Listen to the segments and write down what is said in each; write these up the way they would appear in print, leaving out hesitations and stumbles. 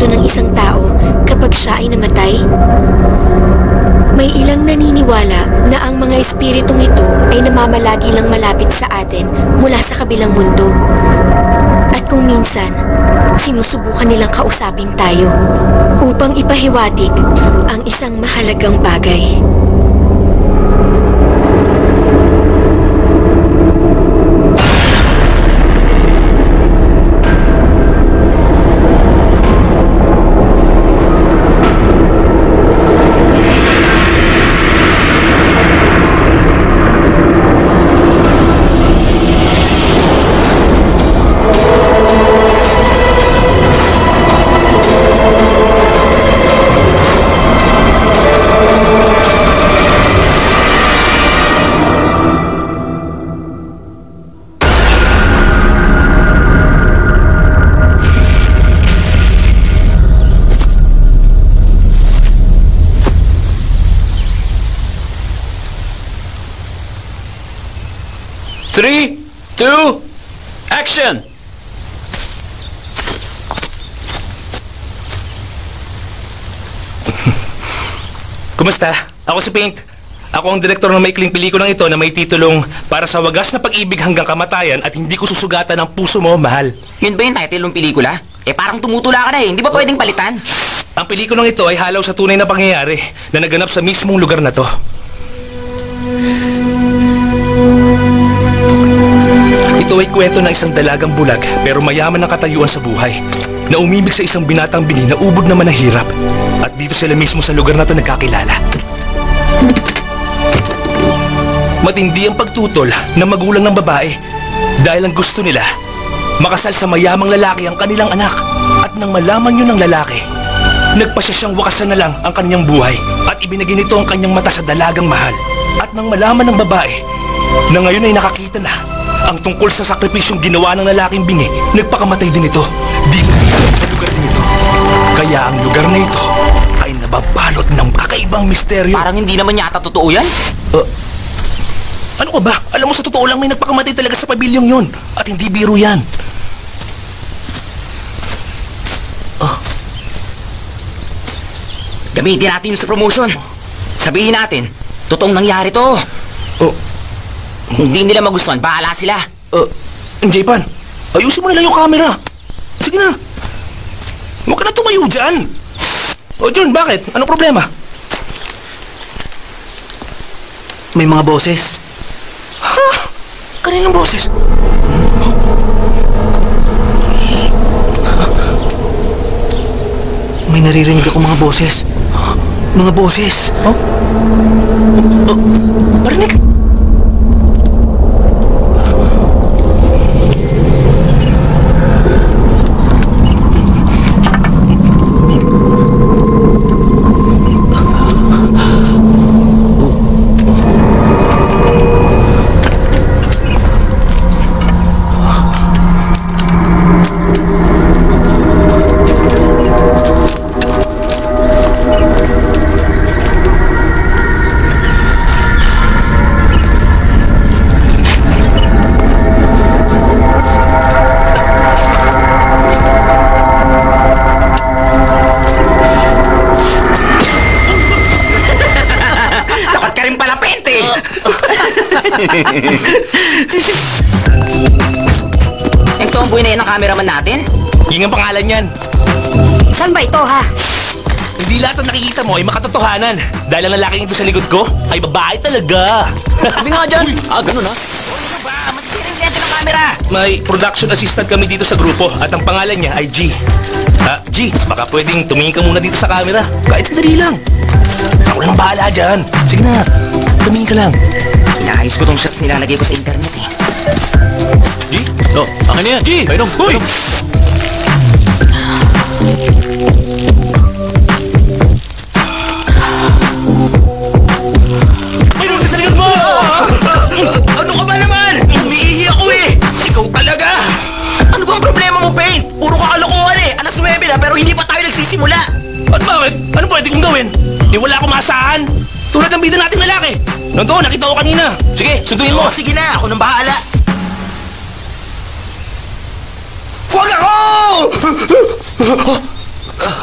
espiritu ng isang tao kapag siya ay namatay? May ilang naniniwala na ang mga espiritong ito ay namamalagi lang malapit sa atin mula sa kabilang mundo. At kung minsan, sinusubukan nilang kausapin tayo upang ipahiwatig ang isang mahalagang bagay. Three, two, action! Kumusta? Ako si Paint. Ako ang direktor ng maikling pelikulang ito na may titulong Para sa Wagas na Pag-ibig Hanggang Kamatayan at Hindi Ko Susugatan ang Puso Mo, Mahal. Yun ba yung title ng pelikula? Parang tumutula ka na Hindi ba pwedeng palitan? Ang pelikulang ito ay halaw sa tunay na pangyayari na naganap sa mismong lugar na to. Ito ay kwento ng isang dalagang bulag pero mayaman ng katayuan sa buhay na umibig sa isang binatang bini na ubod naman ng hirap. At dito sila mismo sa lugar na to nagkakilala. Matindi ang pagtutol ng magulang ng babae dahil ang gusto nila makasal sa mayamang lalaki ang kanilang anak. At nang malaman yun ng lalaki, nagpasya siyang wakasan na lang ang kanyang buhay at ibinigay nito ang kanyang mata sa dalagang mahal. At nang malaman ng babae na ngayon ay nakakita na ang tungkol sa sakripisyong ginawa ng lalaking bingi, nagpakamatay din ito dito sa lugar din ito. Kaya ang lugar na ito ay nababalot ng kakaibang misteryo. Parang hindi naman yata totoo yan. Ano ka ba? Alam mo, sa totoo lang may nagpakamatay talaga sa pabilyong yun. At hindi biro yan. Gamitin natin yun sa promotion. Sabihin natin, totoong nangyari to. Hindi nila magustuhan, bahala sila. J-Pan, ayusin mo na lang yung camera. Sige na. Huwag ka na tumayo dyan. John, bakit? Anong problema? May mga boses. Ha? Kaninong boses? May naririnig ako mga boses. Mga boses. Marinig? Yung tomboy na yan ang cameraman natin? Yung ang pangalan yan. Saan ba ito, ha? Hindi lahat ng nakikita mo ay makatotohanan. Dahil ang lalaking ito sa likod ko ay babae talaga. Sabi nga dyan. Ganun ha? Ano ba? Magsisirin natin ang camera. May production assistant kami dito sa grupo at ang pangalan niya ay G. G, baka pwedeng tumingin ka muna dito sa camera. Kahit sandali lang. Ako lang bahala dyan. Sige na, tumingin ka lang. Inaayos ko tong shots nilalagay ko sa internet eh. G? Akin na yan. G! Painom! Hoy! Painom ka sa likod mo! Ano ka ba naman? Umiihi ako eh! Ikaw talaga! Ano ba ang problema mo, Paint? Puro kakalokohan eh! Alas 9 na pero hindi pa tayo nagsisimula! At bakit? Ano pwede kong gawin? Di wala akong maasahan. Tulad ng bida nating lalaki. Nandun, nakita ko kanina. Sige, sunduin mo. Sige na, ako nang bahala. Huwag ako!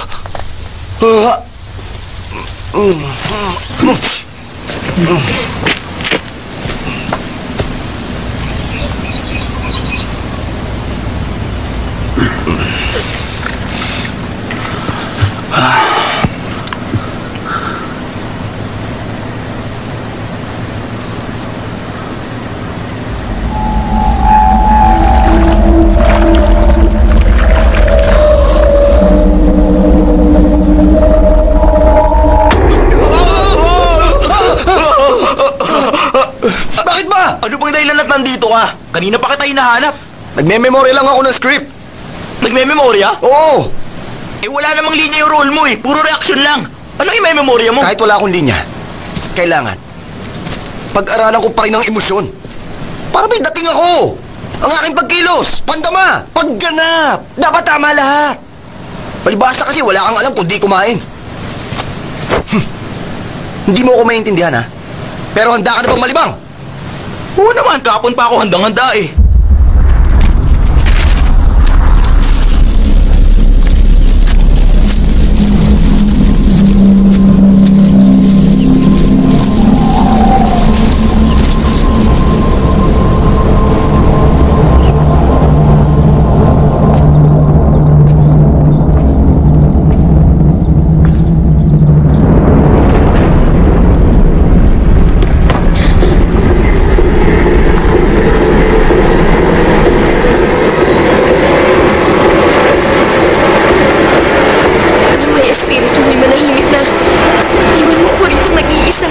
Bakit ba? Ano bang dahilan at nandito ka? Kanina pa kita hinahanap. Nagme-memorya lang ako ng script. Nagme-memorya? Oo, Eh wala namang linya yung role mo eh. Puro reaction lang. Ano yung may memorya mo? kahit wala akong linya, kailangan pag-aralan ko pa rin ang emosyon. Para may dating ako. Ang aking pagkilos, pandama, pagganap. Dapat tama lahat. Palibhasa kasi wala kang alam kung di kumain. Hindi mo ako maintindihan, ha? Pero handa ka na bang malibang? Oo naman, kahapon pa ako handang-handa eh. Naway espiritu may manahimik na. Iwan mo ako rito nag-iisa.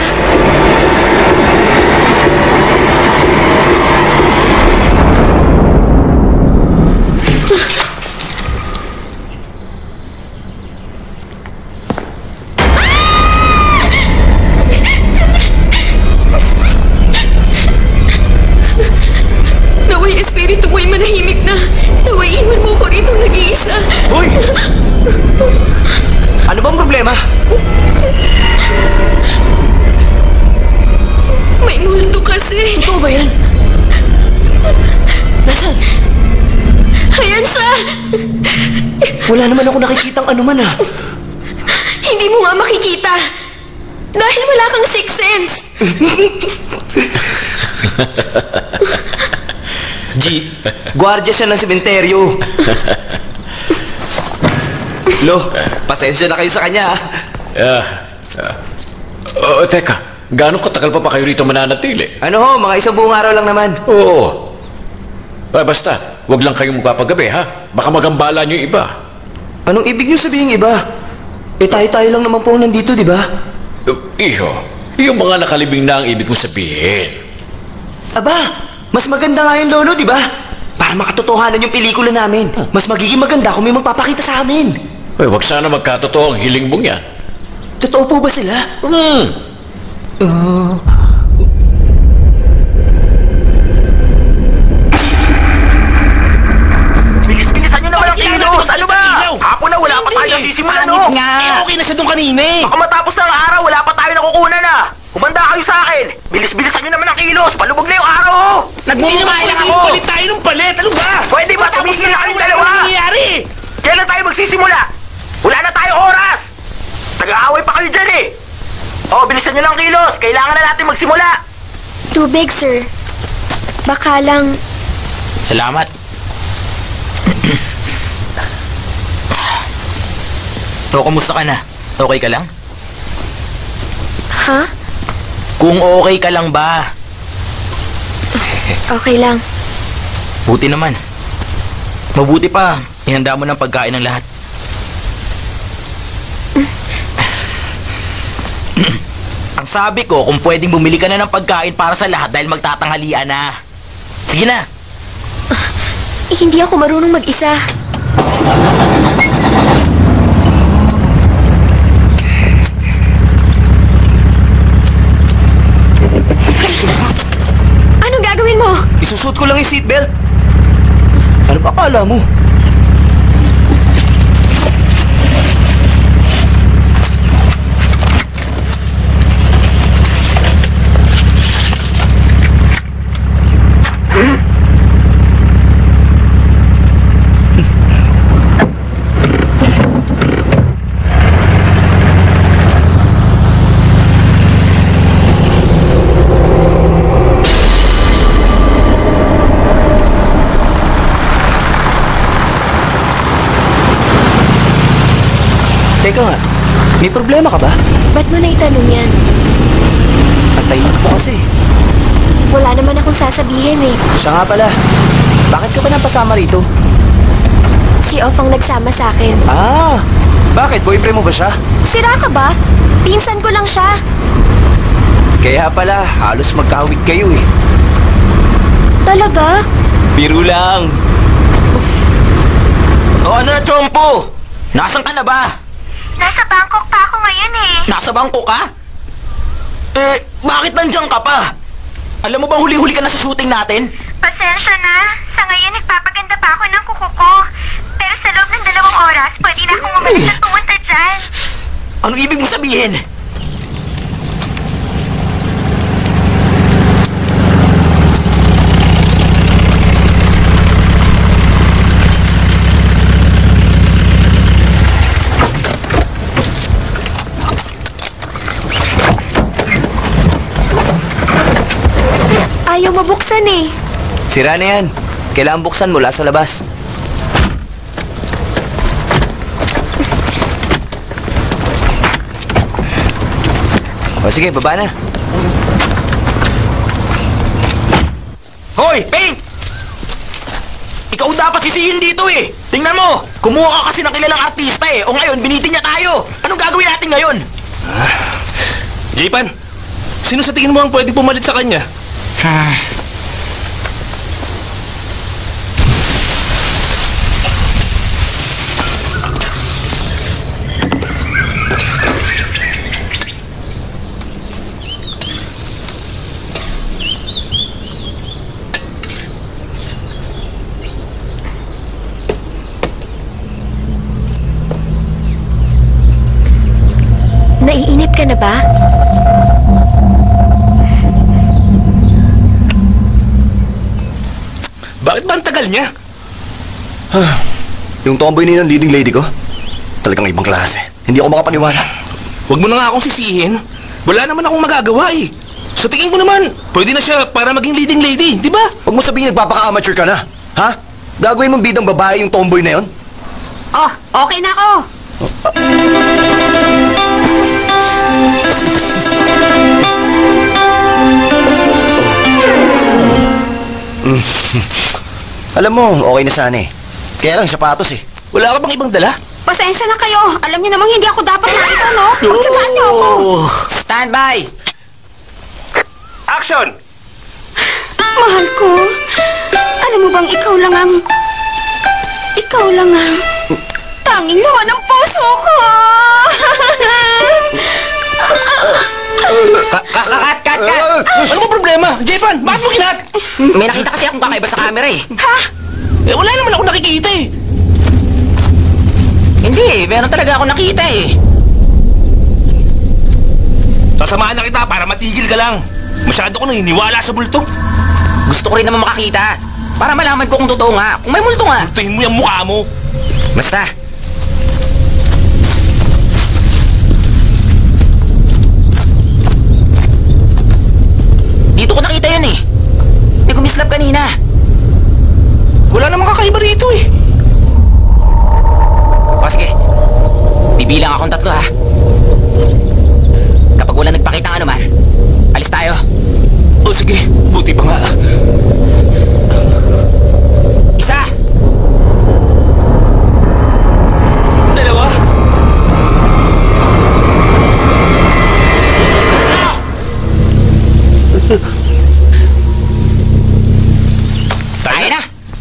Naway espiritu mo'y manahimik na. Naway iwan mo ako rito nag-iisa. Hoy! Ano bang problema? May multo kasi. Ito ba yan? Nasaan? Ayan siya. Wala naman ako nakikitang anuman ah. Hindi mo nga makikita. Dahil wala kang sixth sense. G, gwardiya siya ng sementeryo. Lo, pasensya na kayo sa kanya ah. Teka, gaano katagal pa kayo rito mananatili? Ano ho, mga isang buong araw lang naman. Oo. Basta, wag lang kayong magpapagabi, ha? Baka magambala niyo yung iba. Anong ibig niyo sabihin iba? Eh tayo-tayo lang naman po nandito, di ba? Iho, yung mga nakalibing na ang ibig mo sabihin. Aba, mas maganda nga yun, Lolo, di ba? Para makatotohanan yung pelikula namin. Mas magiging maganda kung may magpapakita sa amin. Wag sana magkatotoo ang hiling mong yan. Totoo po ba sila? Bilis-bilisan nyo naman ang kilos! Ano ba? Hapon na wala pa tayo nasisimulan, no? Eh, okay na siya doon kanina eh. Baka matapos ng araw, wala pa tayo nakukunan na. Humanda kayo sa akin. Bilis-bilisan nyo naman ang kilos. Palubog na yung araw, oh. Nagmumukha lang ako. Palit tayo ng palit. Ano ba? Pwede ba tumigil na kayong dalawa? Ano nangyayari? Kailan tayo magsisimula? Wala na tayo oras. Nag-aaway pa kayo dyan eh. Oh, bilisan nyo lang kilos. Kailangan na natin magsimula. Tubig, sir. Baka lang... Salamat. So, kumusta ka na? Okay ka lang? Ha? Kung okay ka lang ba? Okay lang. Buti naman. Mabuti pa, ihanda mo ng pagkain ng lahat. Ang sabi ko, kung pwedeng bumili ka na ng pagkain para sa lahat dahil magtatanghalian na. Sige na. Hindi ako marunong mag-isa. Anong gagawin mo? Isusuot ko lang yung seatbelt. Ano ba akala mo? Teka nga, may problema ka ba? Ba't mo na itanong yan? Patayin mo kasi. Wala naman akong sasabihin eh. Siya nga pala. Bakit ka ba napasama rito? Si Off ang nagsama sa akin. Ah, bakit? Boyfriend mo ba siya? Sira ka ba? Pinsan ko lang siya. Kaya pala, halos magkahawig kayo eh. Talaga? Biro lang. O ano na, Chompo? Nasaan ka na ba? Nasa Bangkok pa ako ngayon eh. Nasa bangko ka? Bakit nandiyan ka pa? Alam mo bang huli-huli ka na sa shooting natin? Pasensya na. Sa ngayon nagpapaganda pa ako ng kuko ko. Pero sa loob ng 2 oras, pwede na akong umalis at pumunta dyan. Anong ibig mong sabihin? Ayaw mabuksan eh. Sira na yan. Kailangan buksan mula sa labas. O sige, baba na. Hoy, Paint! Ikaw dapat sisihin dito eh. Tingnan mo, kumuha ka kasi ng kilalang artista eh. O ngayon, binitin niya tayo. Anong gagawin natin ngayon? J-Pan, sino sa tingin mo ang pwedeng pumalit sa kanya? Naiinip ka na ba? Bakit ba ang tagal niya? Yung tomboy na yun, leading lady ko, talagang ibang klase. Hindi ako makapaniwala. Huwag mo na nga akong sisihin. Wala naman akong magagawa eh. Sa tingin ko naman, pwede na siya para maging leading lady, di ba? Huwag mo sabihin nagpapaka-amateur ka na. Ha? Gagawin mong bidang babae yung tomboy na yun? Oh, okay na ako. Alam mo, okay na sana eh. Kaya lang, sapatos eh. Wala ka bang ibang dala? Pasensya na kayo. Alam niyo namang hindi ako dapat narito, no? Pagtsagaan niyo ako. Stand by! Action! Mahal ko. Alam mo bang ikaw lang ang... Ikaw lang ang... Tanging laman ng puso ko. Cut! Ano ba problema? J-Pan, bakit mo kinat? May nakita kasi akong kakaiba sa camera eh. Eh, wala naman ako nakikita eh. Hindi, meron talaga ako nakita eh. Sasamahan na kita para matigil ka lang. Masyado ko naniniwala sa multo. Gusto ko rin naman makakita. Para malaman ko kung totoo nga. Kung may multo nga. Tingin mo yung mukha mo. Basta. Dito ko nakita yun eh. May gumislap kanina. Wala namang kakaiba rito eh. O sige. Bibilang akong 3 ha. Kapag wala nagpakita ng anuman, alis tayo. O sige, buti pa nga. 1, 2. Tayo na.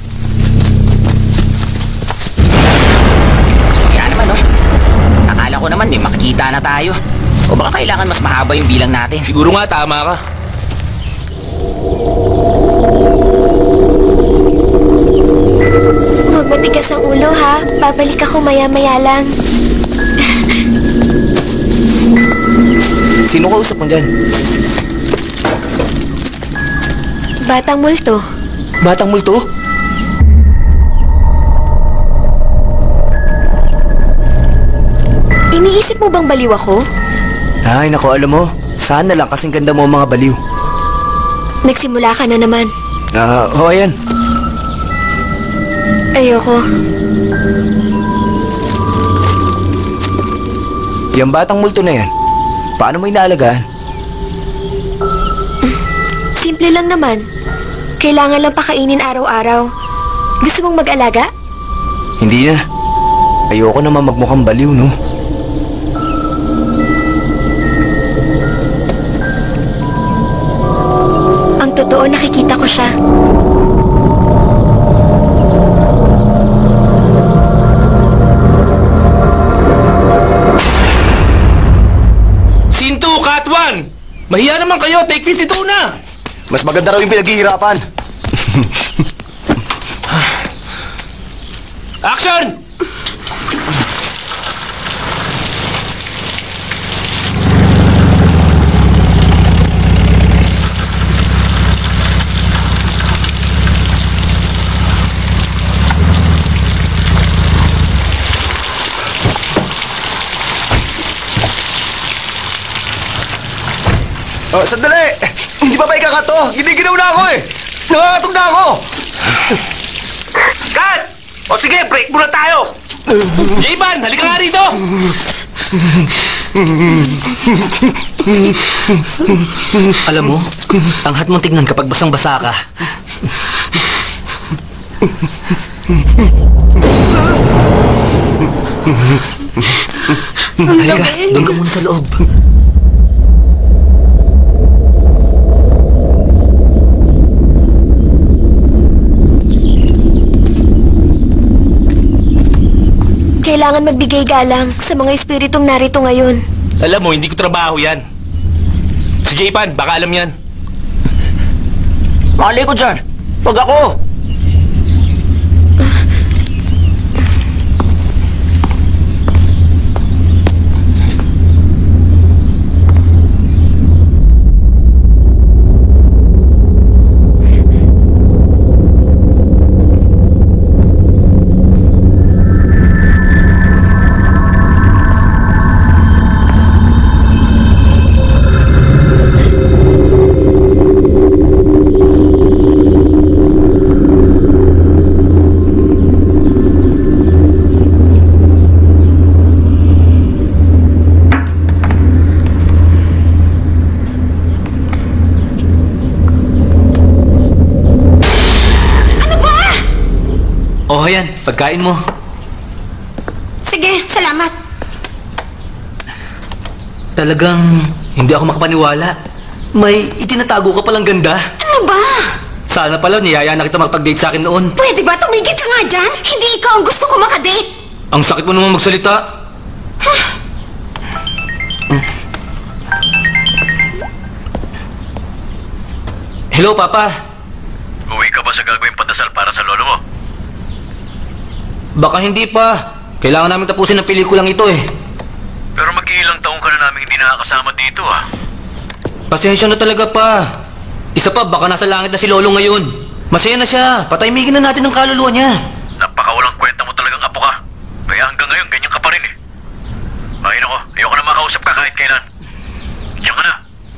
Kaya naman oh. Akala ko naman may makikita na tayo. O baka kailangan mas mahaba yung bilang natin. Siguro nga tama ka. Huwag matigas ang ulo ha. Babalik ako maya-maya lang. Sino kausap mo dyan? Batang multo. Batang multo? Iniisip mo bang baliw ako? Ay, naku, alam mo. Sana lang kasing ganda mo mga baliw. Nagsimula ka na naman. Ayan. Ayoko. Yung batang multo na yan, paano mo inaalagaan? Simple lang naman. Kailangan lang pakainin araw-araw. Gusto mong mag-alaga? Hindi na. Ayoko naman magmukhang baliw, no? Ang totoo, nakikita ko siya. Scene 2, cut 1! Mahiya naman kayo, take 52 na! Mas maganda raw yung pinaghihirapan. Action! Sandali! Hindi pa ba ikakato? Giniginaw na ako eh! Nakakatog na ako! Cut! O sige, break muna tayo! J-Ban, halika nga rito! Alam mo, ang hat mong tignan kapag basang-basa ka. Halika, doon ka muna sa loob. Kailangan magbigay galang sa mga espiritong narito ngayon. Alam mo, hindi ko trabaho yan. Si J-Pan, baka alam yan. Mali ko dyan. Wag ako. Oh, yan. Pagkain mo. Sige, salamat. Talagang hindi ako makapaniwala. May itinatago ka palang ganda. Ano ba? Sana pala niyaya na kita magpag-date sa akin noon. Pwede ba tumigil ka nga dyan? Hindi ikaw ang gusto ko makadate. Ang sakit mo naman magsalita. Hello, Papa. Uwi ka ba sa gagawing pandasal para sa lolo mo? Baka hindi pa. Kailangan namin tapusin ang pelikulang ito eh. Pero mag-iilang taong ka na namin hindi nakakasama dito ah. Pasensya na talaga pa. Isa pa, baka nasa langit na si Lolo ngayon. Masaya na siya. Patahimigin na natin ang kaluluwa niya. Napakawalang kwenta mo talagang apo ka. Kaya hanggang ngayon, ganyan ka pa rin eh. Ay nako, ayoko na makausap ka kahit kailan. Diyan ka na.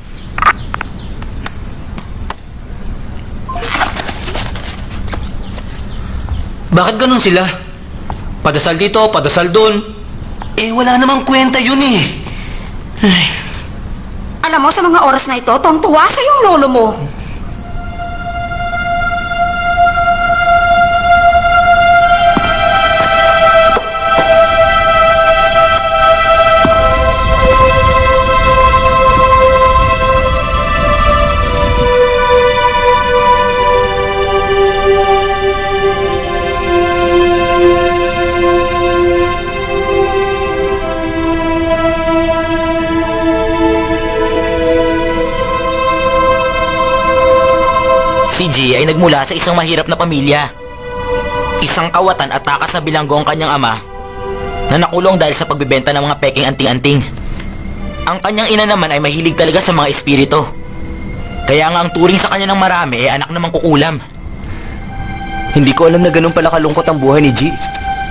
Bakit ganun sila? Padasal dito, padasal doon. Eh, wala namang kwenta yun eh. Ay. Alam mo, sa mga oras na ito, tuwang-tuwa sa yung lolo mo. Si G ay nagmula sa isang mahirap na pamilya. Isang kawatan at takas na bilanggo ang kanyang ama na nakulong dahil sa pagbebenta ng mga peking anting-anting. Ang kanyang ina naman ay mahilig talaga sa mga espiritu. Kaya nga ang turing sa kanya ng marami ay anak na mangkukulam. Hindi ko alam na ganun pala kalungkot ang buhay ni G.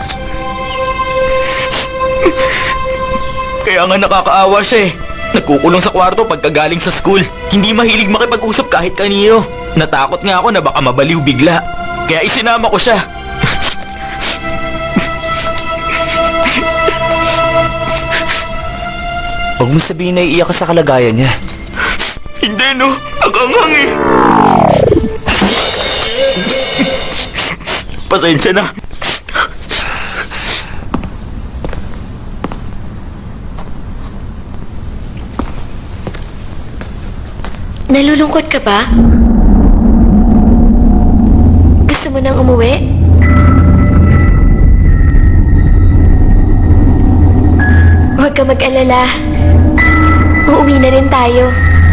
Kaya nga nakakaawa siya eh. Nagkukulong sa kwarto pagkagaling sa school. Hindi mahilig makipag-usap kahit kanino. Natakot nga ako na baka mabaliw bigla. Kaya isinama ko siya. Huwag mo sabihin na iiyak ka sa kalagayan niya. Hindi, no? Nagangang eh. Pasensya na. Nalulungkot ka ba? Gusto mo nang umuwi? Huwag ka mag-alala. Uuwi na rin tayo.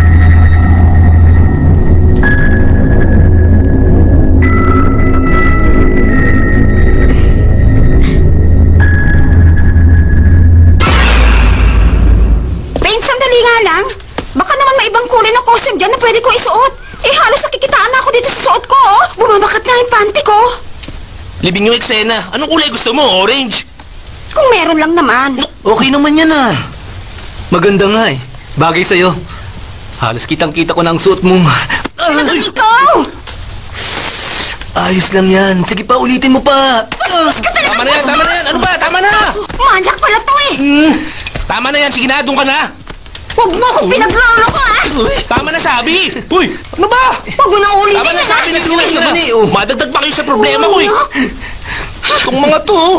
Pain, sandali nga lang. Baka naman may ibang kulay na costume dyan na pwede ko isuot. Eh, halos nakikitaan na ako dito sa suot ko, oh. Bumabakat na yung panty ko. Libing yung eksena. Anong kulay gusto mo? Orange? Kung meron lang naman. Okay naman yan ah. Maganda nga eh. Bagay sa'yo. Halos kitang-kita ko na ang suot mong... Ay! Ikaw! Ayos lang yan. Sige pa, ulitin mo pa. Tama na yan, tama na yan. Ano ba? Tama na! Manyak pala to eh. Tama na yan, sige na, doon ka na. Huwag mo akong pinaglolo ko, ah. Tama na sabi. Uy, ano ba? Huwag mo nang ulitin Tama na yan, sabi na, sige na, sige na. naman eh, oh. Madagdag pa kayo sa problema ko eh. Itong mga to, oh.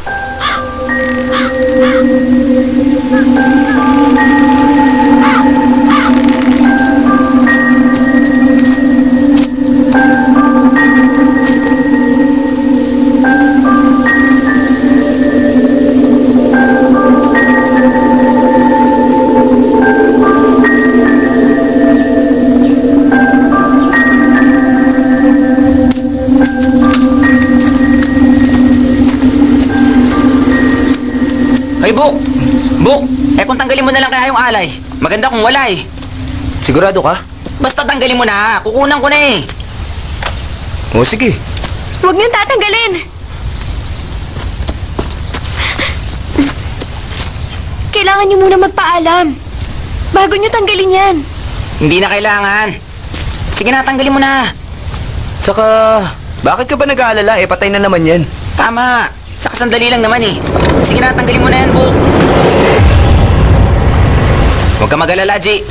Hey, Buk! Buk! Eh kung tanggalin mo na lang kaya yung alay. Maganda kung wala eh. Sigurado ka? Basta tanggalin mo na. Kukunan ko na eh. O sige. Huwag niyong tatanggalin. Kailangan niyo muna magpaalam. Bago niyo tanggalin yan. Hindi na kailangan. Sige na, tanggalin mo na. Saka, bakit ka ba nag-aalala? Eh, patay na naman yan. Tama. Saka sandali lang naman eh. Sige na, tanggalin mo na yan, Buk. Huwag ka mag-alala, G.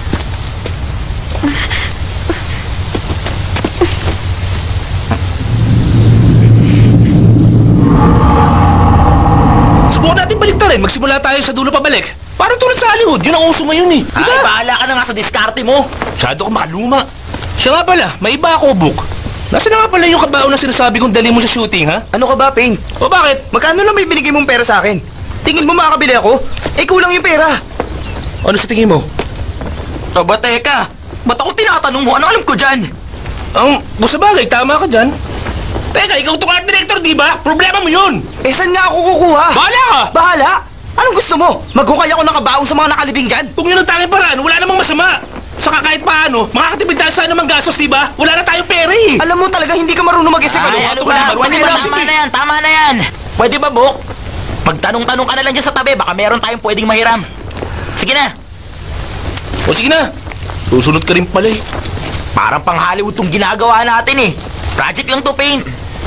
Subukan natin baliktarin. Magsimula tayo sa dulo pabalik. Parang tulad sa Hollywood. Yun ang uso ngayon eh. Ay, bahala ka na nga sa diskarte mo. Masyado kang makaluma. Siya nga pala, may iba ako, Buk. Nasaan na nga pala yung kabaon na sinasabi kong dali mo sa shooting, ha? Ano ka ba, Pain? O bakit? Magkano lang may binigay mong pera sa akin? Tingin mo makakabili ako? Eh, kulang yung pera. Ano sa tingin mo? Aba, teka. Ba't ako tinatanong mo? Ano alam ko dyan? Sa bagay, tama ka dyan. Teka, ikaw itong art director, di ba? Problema mo yun! Eh, saan nga ako kukuha? Bahala ka! Bahala? Anong gusto mo? Maghukay ako ng kabaong sa mga nakalibing dyan? Kung yun ang tanging paraan, wala namang masama. Saka kahit paano, makakatipid tayo sa anumang gastos, di ba? Wala na tayong pera eh. Alam mo talaga hindi ka marunong mag-isip. Ay, ano ba? Pwede ba? Tama na yan, tama na yan. Pwede ba, Buk? Magtanong-tanong ka na lang dyan sa tabi. Baka meron tayong pwedeng mahiram. Sige na. O sige na. Susunod ka rin pala eh. Parang pang Hollywood tong ginagawa natin eh. Project lang to, Paint.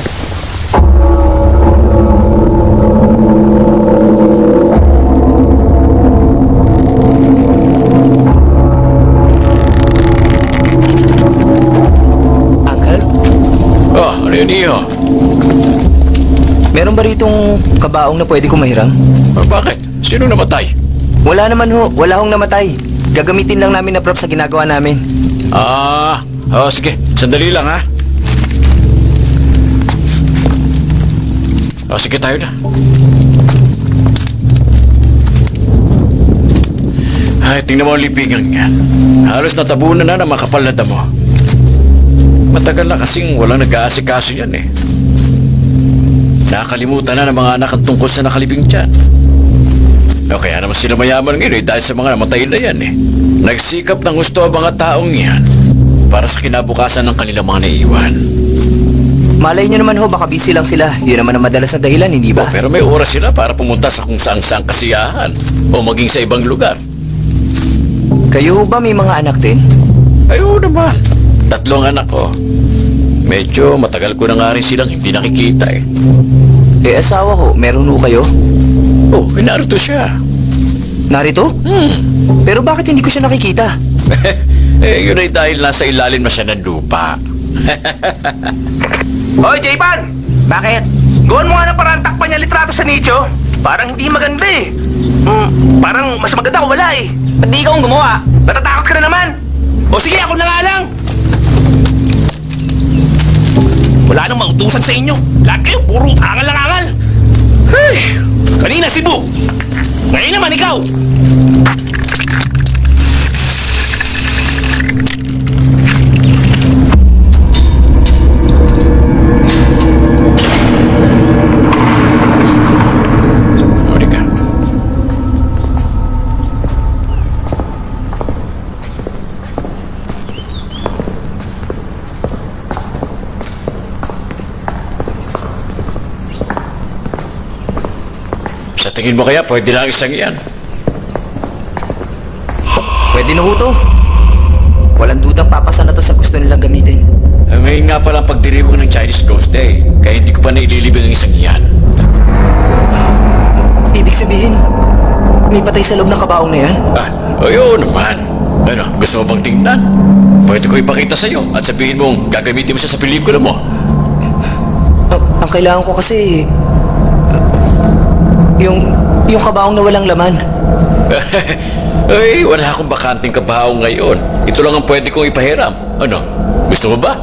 Ano yun, Iho? Meron ba ritong kabaong na pwede kong mahiram? Bakit? Sino namatay? Wala naman ho. Wala hong namatay. Gagamitin lang namin na prop sa ginagawa namin. Sige. Sandali lang, ha? Sige, tayo na. Ay, tingnan mo ang libingan yan. Halos natabunan na ng makapal na damo. Matagal na kasing walang nag-aasikaso yan eh. Nakalimutan na ng mga anak ang tungkol sa nakalibing dyan. O kaya naman sila mayaman ngayon eh, dahil sa mga namatay na yan eh. Nagsikap ng gusto ang mga taong yan para sa kinabukasan ng kanilang mga naiiwan. Malay nyo naman ho, baka busy lang sila. Yun naman ang madalas na dahilan, hindi ba? Pero may oras sila para pumunta sa kung saan-saan kasiyahan o maging sa ibang lugar. Kayo ho ba may mga anak din? Ayun naman. 3 anak ko. Medyo matagal ko na nga rin silang hindi nakikita eh. Eh, asawa ko, meron ho kayo? Oh, narito siya. Narito? Pero bakit hindi ko siya nakikita? Yun ay dahil nasa ilalim na siya ng lupa. Hoy, J-Pan! Bakit? Gawin mo nga ng parang takpan niya litrato sa nicho. Parang hindi maganda eh. Parang mas maganda kung wala eh. Ba't di ikaw ang gumawa? Natatakot ka na naman. O sige, ako na nga lang. Wala nang mautusan sa inyo. Lahat kayo, puro angal lang angal. Hey! Kanina si Bu. Ngayon naman ikaw. Monica. Sa tingin mo kaya, pwede lang isang iyan. Pwede na ho to. Walang dudang papasa na to sa gusto nilang gamitin. Ngayon nga pala ang pagdiriwang ng Chinese Ghost Day, kaya hindi ko pa naililibing ang isang iyan. Ibig sabihin, may patay sa loob ng kabaong na yan? Ayun naman. Ano, gusto mo bang tingnan? Pwede ko ipakita sa'yo at sabihin mong gagamitin mo siya sa pelikula mo. Ang kailangan ko kasi... Yung kabaong na walang laman. Ay, wala akong bakanting kabaong ngayon. Ito lang ang pwede kong ipahiram. Ano, gusto mo ba?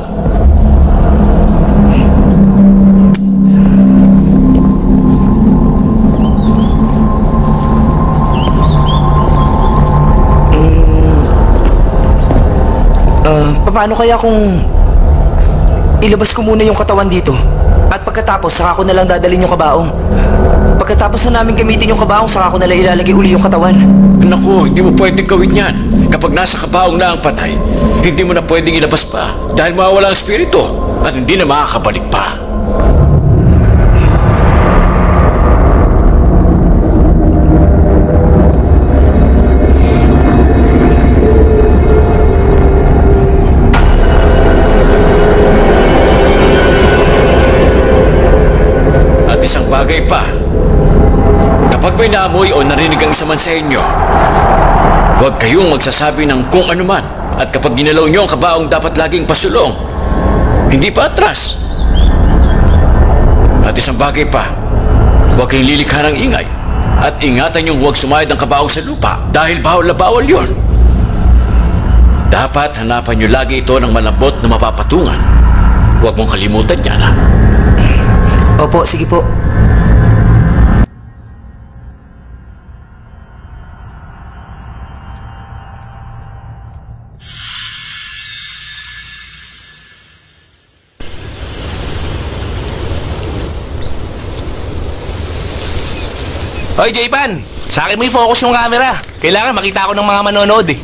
Paano kaya kung ilabas ko muna yung katawan dito at pagkatapos saka ko na lang dadalhin yung kabaong? Pagkatapos na namin gamitin yung kabaong, saka ko na lang ilalagay uli yung katawan. Naku, hindi mo pwedeng gawin yan. Kapag nasa kabaong na ang patay, hindi mo na pwedeng ilabas pa dahil mawawala ang espiritu at hindi na makakabalik pa. At isang bagay pa, kapag may naamoy o narinig ang isa man sa inyo, huwag kayong magsasabi ng kung ano man. At kapag ginalaw nyo ang kabaong, dapat laging pasulong, hindi pa atras. At isang bagay pa, huwag kayong lilikha ng ingay. At ingatan yung huwag sumayad ang kabaong sa lupa dahil bawal na bawal yun. Dapat hanapan nyo lagi ito ng malambot na mapapatungan. Huwag mong kalimutan yan, ha? Opo, sige po. Hoy, J-Pan! Sa akin mo i-focus yung camera. Kailangan makita ako ng mga manonood eh.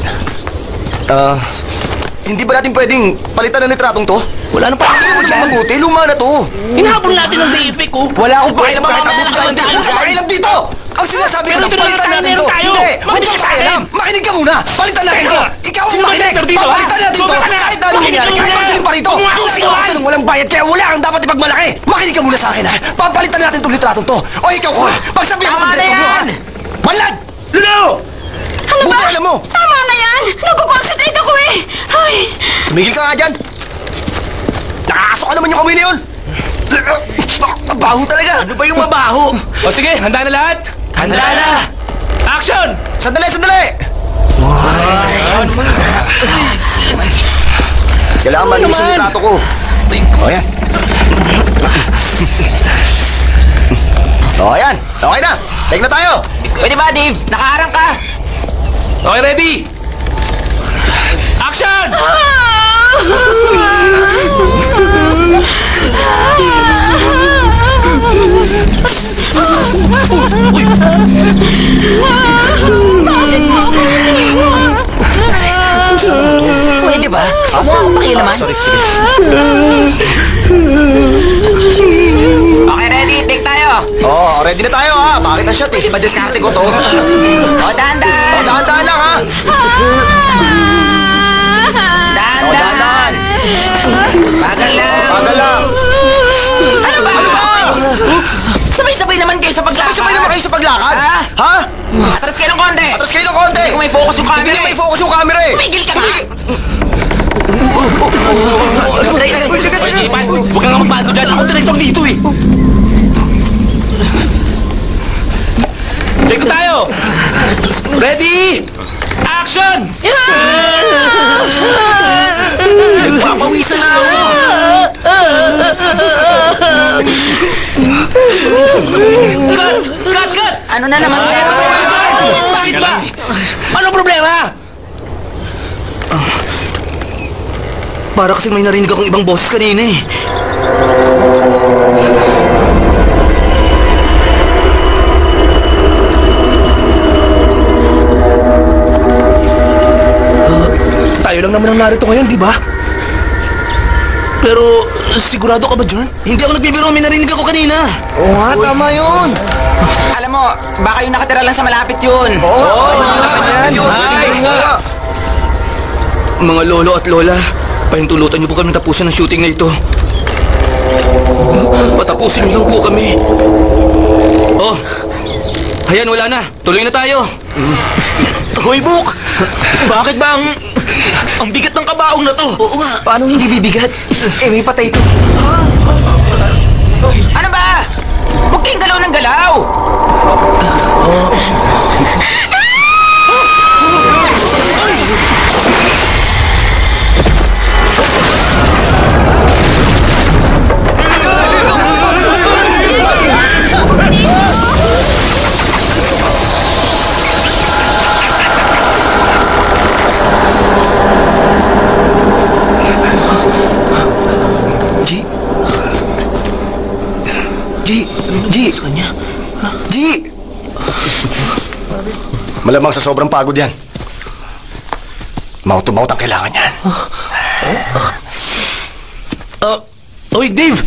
Hindi ba natin pwedeng palitan ng litratong to? Wala nang Hindi pakialam mo dyan. naman mabuti, luma na to. Hinahabol natin ng DFP ko. Wala akong pakialam kahit Mamaya abutin tayo ng tayo DFP. Pakialam dito! Ang sinasabi ko Pero lang, ito na palitan lang natin to. tayo. Hindi! Makinig Huwag ka kang sa akin. pakialam. Makinig ka muna! Palitan natin to! Ikaw ang Sino ba makinig! director dito, ha? Palitan natin to! Tumaka na. Kahit anong Makinig nangyari, ka kahit muna. magaling pa rito! Huwag mo Gusto akong ko ng walang bayad, kaya wala kang dapat ipagmalaki! Makinig ka muna sa akin, ha? Papalitan natin itong litratong to! O ikaw, Cole! Pagsabihan mo Tama itong na litratong mo, ha? yan! Banlag! Lulo! Ano Buti ba? alam mo! Tama na yan! Nagkukonsentrate ako eh! Ay! Tumigil ka nga dyan! Nakakasok ka naman yung kamay na yun! Ang baho talaga! Ano ba yung mabaho? O sige, handa na lahat? Handa na! Action! Sandali, sandali! Kailangan malinis yung litrato ko. O yan. O yan. Okay na. Take na tayo. Pwede ba, Dave? Nakaharang ka! Okay, ready? Action! Pwede ba? Huwag mo akong pakialaman. Sorry, sige. Okay, ready? Take tayo! Oh, ready na tayo ha. Bakit na shot eh? Madiskarte ko to. O, dahan-dahan! O, dahan-dahan lang ha. Dahan-dahan! Bagal lang! Bagal lang. Ano ba? Sabay-sabay naman kayo sa paglakad. Sabay naman kayo sa paglakad. Ha? Ha? Atras kayo ng Hindi ko may focus yung camera. Hindi may focus yung camera eh. Tumigil ka nga! Hoy, J-Man, huwag kang magpano dyan. Ako director dito eh. Take tayo! Ready? Action! Papawisan na ako! Cut! Ano na naman? Bakit ba? Ano problema? Para kasi may narinig akong ibang boses kanina eh. Tayo lang naman ang narito ngayon, di ba? Pero, sigurado ka ba, John? Hindi ako nagbibiro, may narinig ako kanina. Oo nga, tama yun. Alam mo, baka yung nakatira lang sa malapit yun. Mga lolo at lola, pahintulutan niyo po kami tapusin ang shooting na ito. Patapusin niyo lang po kami. Oh, ayan, wala na. Tuloy na tayo. Hoy, Buk! Bakit ba ang bigat ng kabaong na to? Oo nga. Paano hindi bibigat? Eh, may patay ito. Ano ba? Huwag kayong galaw ng galaw! G! Malamang sa sobrang pagod yan. Mouth to mouth ang kailangan yan. Oy, Dave!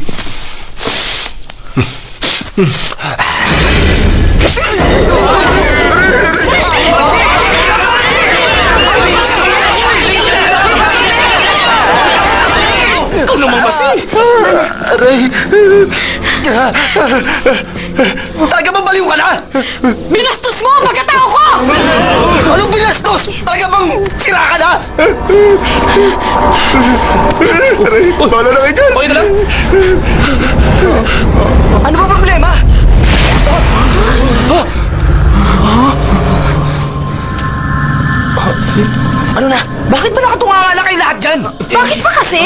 Ikaw naman kasi! Aray! Talaga ba baliw ka na? Binastos mo ang pagkatao ko! Anong binastos? Talaga bang sila ka na? Aray, bahala na kayo dyan. Okay na lang? Ano ba problema? Ano na? Bakit ba nakatunganga kayo lahat dyan? Bakit ba kasi?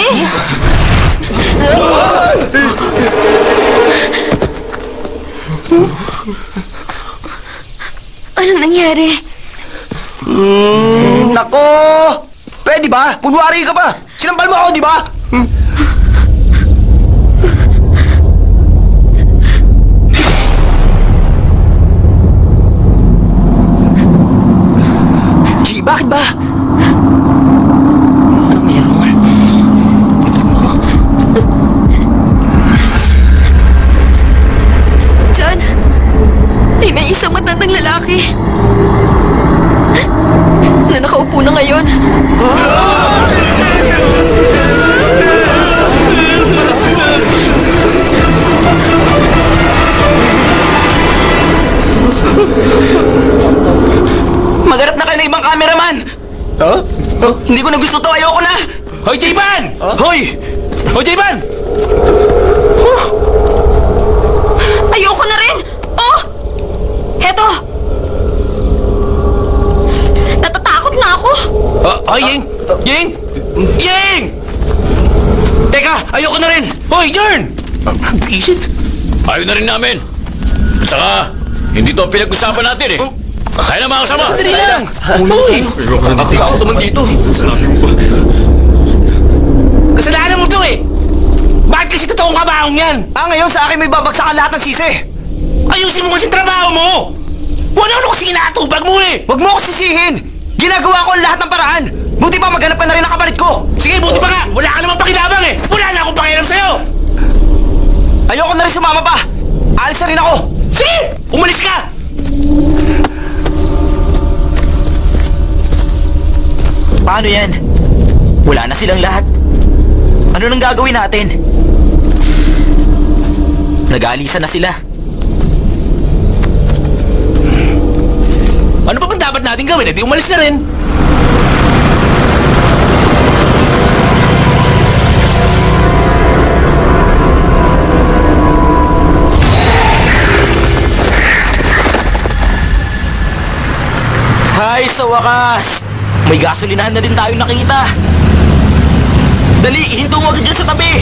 Anong nangyari? Nako! Pwede ba? Kunwari ka ba? Sinampal mo ako, di ba? G, bakit ba? Anong meron? John, may isang matandang lalaki na nakaupo na ngayon. Maghanap na kayo ng ibang cameraman! Huh? Hindi ko na gusto to, ayoko na! Hoy, J-Man! Hoy! Hoy, J-Man! Ayoko na rin! Oh! Heto! Natatakot na ako! Hoy, Ying! Ying! Ying! Teka, ayoko na rin! Hoy, Jern! Bisit! Ayaw na rin namin. At saka, hindi to ang pinag-usapan natin eh. Tayo na mga kasama. Sandali lang! Hoy! Ako naman dito. Kasalanan mo to eh! Bakit kasi totoong kabaong yan? Ngayon sa akin may babagsakan lahat ng sisi. Ayusin mo kasi trabaho mo! Wala ano kasi inatubag mo eh! Huwag mo ako sisihin! Ginagawa ko ang lahat ng paraan! Buti pa maghanap ka na rin ng kapalit ko! Sige, buti pa nga! Wala ka naman pakilabang eh! Wala na akong pakialam sa'yo! Ayoko na rin sumama pa! Alis na rin ako! Sige! Umalis ka! Paano yan? Wala na silang lahat. Ano nang gagawin natin? Nag-aalisan na sila. Ano pa bang dapat natin gawin? Di umalis na rin. Hay, sa wakas! May gasolinahan na din tayo nakita. Dali, ihinto mo agad dyan sa tabi.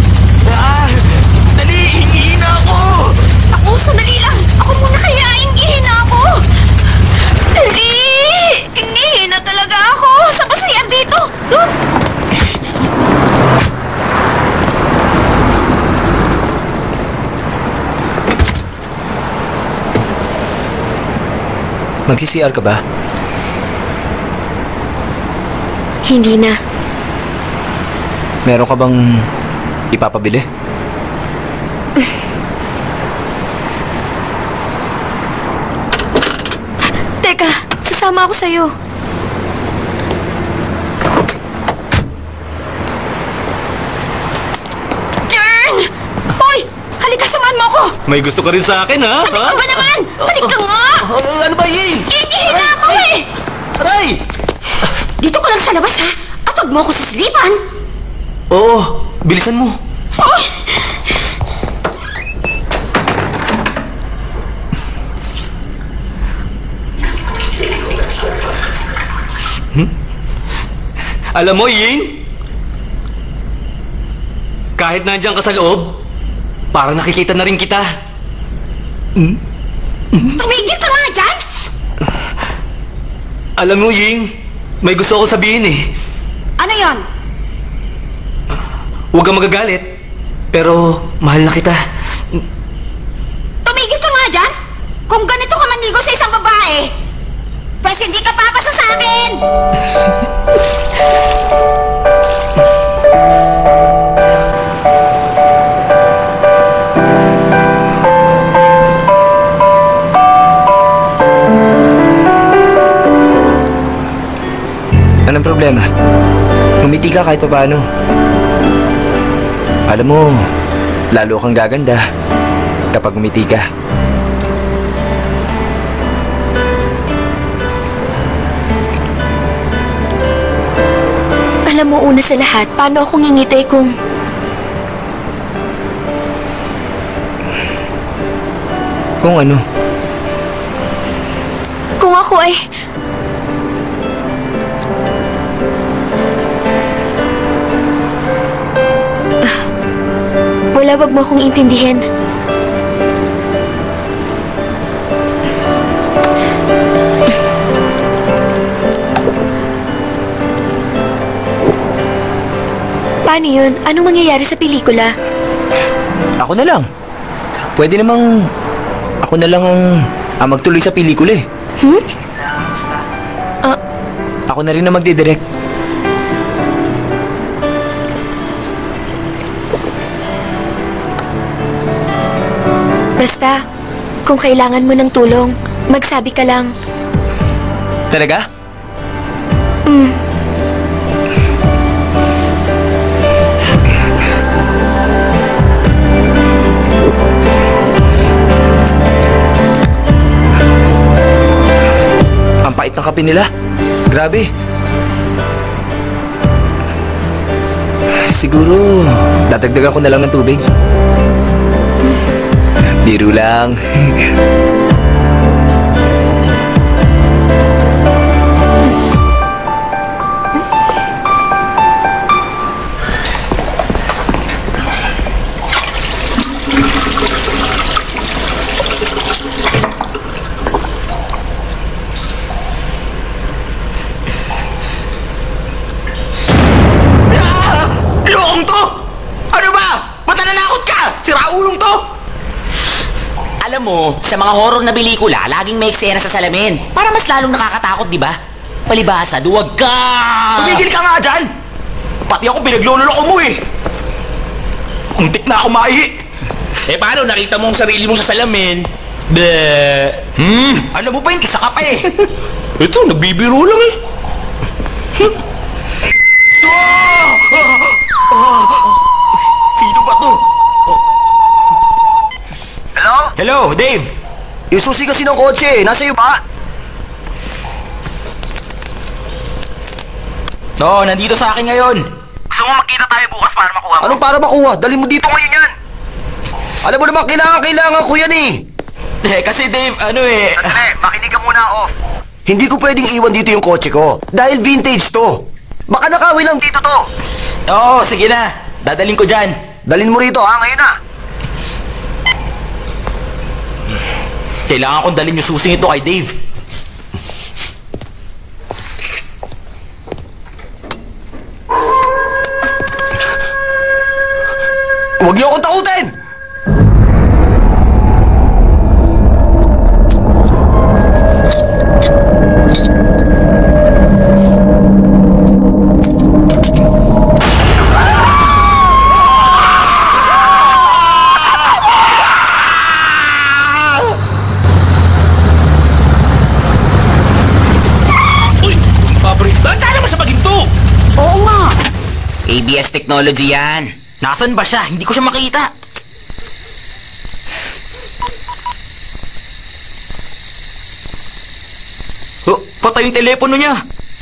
Dali, hingihin na ako. Ako, sandali lang. Ako muna kaya, ingihin na ako. Dali! Ingihin na talaga ako. Sa basiyan dito. Doon. Magsi-CR ka ba? Hindi na. Meron ka bang ipapabili? Teka, sasama ako sa'yo. Jern! Hoy! Halika, samahan mo ako. May gusto ka rin sa akin, ha? Halika ba naman? Halika nga! Ano ba yun? Ingihin na ako eh! Aray! Dito ko lang sa labas, ha? At huwag mo ako sisilipan. Oo, bilisan mo. Hoy! Alam mo, Ying, kahit nandiyan ka sa loob, parang nakikita na rin kita. Tumigil ka nga dyan! Alam mo, Ying, may gusto ako sabihin eh. Ano yon? Huwag kang magagalit, pero mahal na kita. Tumigil ka nga dyan! Kung ganito ka manligo sa isang babae, pues hindi ka papasa sa akin! Anong problema? Ngumiti ka kahit papaano. Alam mo, lalo kang gaganda kapag ngumiti ka. Alam mo, una sa lahat, paano ako ngingiti kung... Kung ano? Kung ako ay... Wala, wag mo akong intindihin. Paano yun? Anong mangyayari sa pelikula? Ako na lang. Pwede namang... Ako na lang ang magtuloy sa pelikula eh. Ako na rin ang magdidirect. Basta, kung kailangan mo ng tulong, magsabi ka lang. Talaga? Ang pait ng kape nila. Grabe. Siguro, dadagdagan ko na lang ng tubig. Biro lang. Lokong to! Ano ba? Ba't nananakot ka? Siraulong to! Alam mo, sa mga horror na pelikula, laging may eksena sa salamin. Para mas lalong nakakatakot, di ba? Palibasa, duwag ka! Tumigil ka nga dyan! Pati ako pinagluloloko mo eh! Muntik na ako maihi! Eh paano, nakita mo ang sarili mo sa salamin? Ano mo pa yun? Isa ka pa eh! Ito, nagbibiro lang eh. Sino ba to? Hello? Hello, Dave! Yung susi kasi ng kotse, nasa iyo ba? Oo, nandito sa akin ngayon. Gusto mo magkita tayo bukas para makuha mo? Anong para makuha? Dali mo dito ngayon yan. Alam mo naman, kailangan ko yan eh. Kasi Dave, Sandali, makinig ka muna off. Hindi ko pwedeng iwan dito yung kotse ko. Dahil vintage to. Baka nakawin lang dito to. Oo, sige na. Dadaling ko dyan. Dalin mo rito ha, ngayon na. Kailangan kong dalhin yung susing ito kay Dave. Huwag niyo akong takutin! Uy! Paborito! Tanda naman sa paginto! Oo nga. ABS technology yan. Nasaan ba siya? Hindi ko siya makita. Oh, patay yung telepono niya.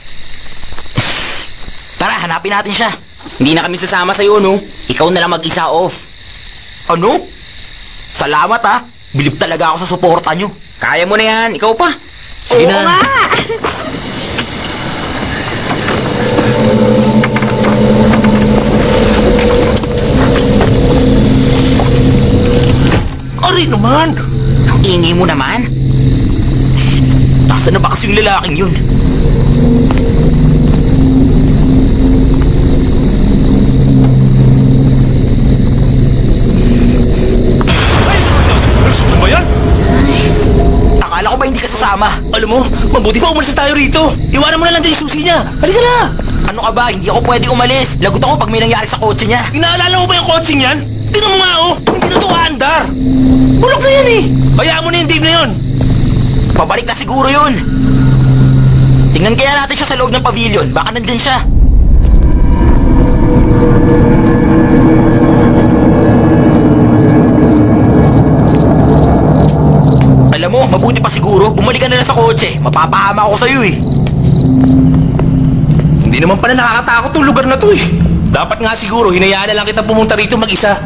Tara, hanapin natin siya. Hindi na kami sasama sa'yo, no? Ikaw na lang mag-isa off. Ano? Salamat, ha? Bilib talaga ako sa suporta nyo. Kaya mo na yan. Ikaw pa. Sige na. Oo nga. Aray naman! Ingay mo naman. Nasaan na ba kasi yung lalaking yun? Ano ba yan? Akala ko ba hindi ka sasama? Alam mo, mabuti pa umalis na tayo rito. Iwanan mo na lang dyan yung susi niya. Halika na! Ano ka ba? Hindi ako pwede umalis. Lagot ako pag may nangyari sa kotse niya. Inaalala mo ba yung kotseng yan? Tingnan mo nga oh! Hindi na ito aandar! Bulok na yan eh! Bayaan mo na yung Dave na yun! Pabalik na siguro yun. Tingnan kaya natin siya sa loob ng pavilion. Baka nandyan siya. Alam mo, mabuti pa siguro. Bumalik ka na lang sa kotse. Mapapahama ako sa'yo eh. Hindi naman pala nakakatakot tong lugar na to eh. Dapat nga siguro, hinayaan na lang kita pumunta rito mag-isa.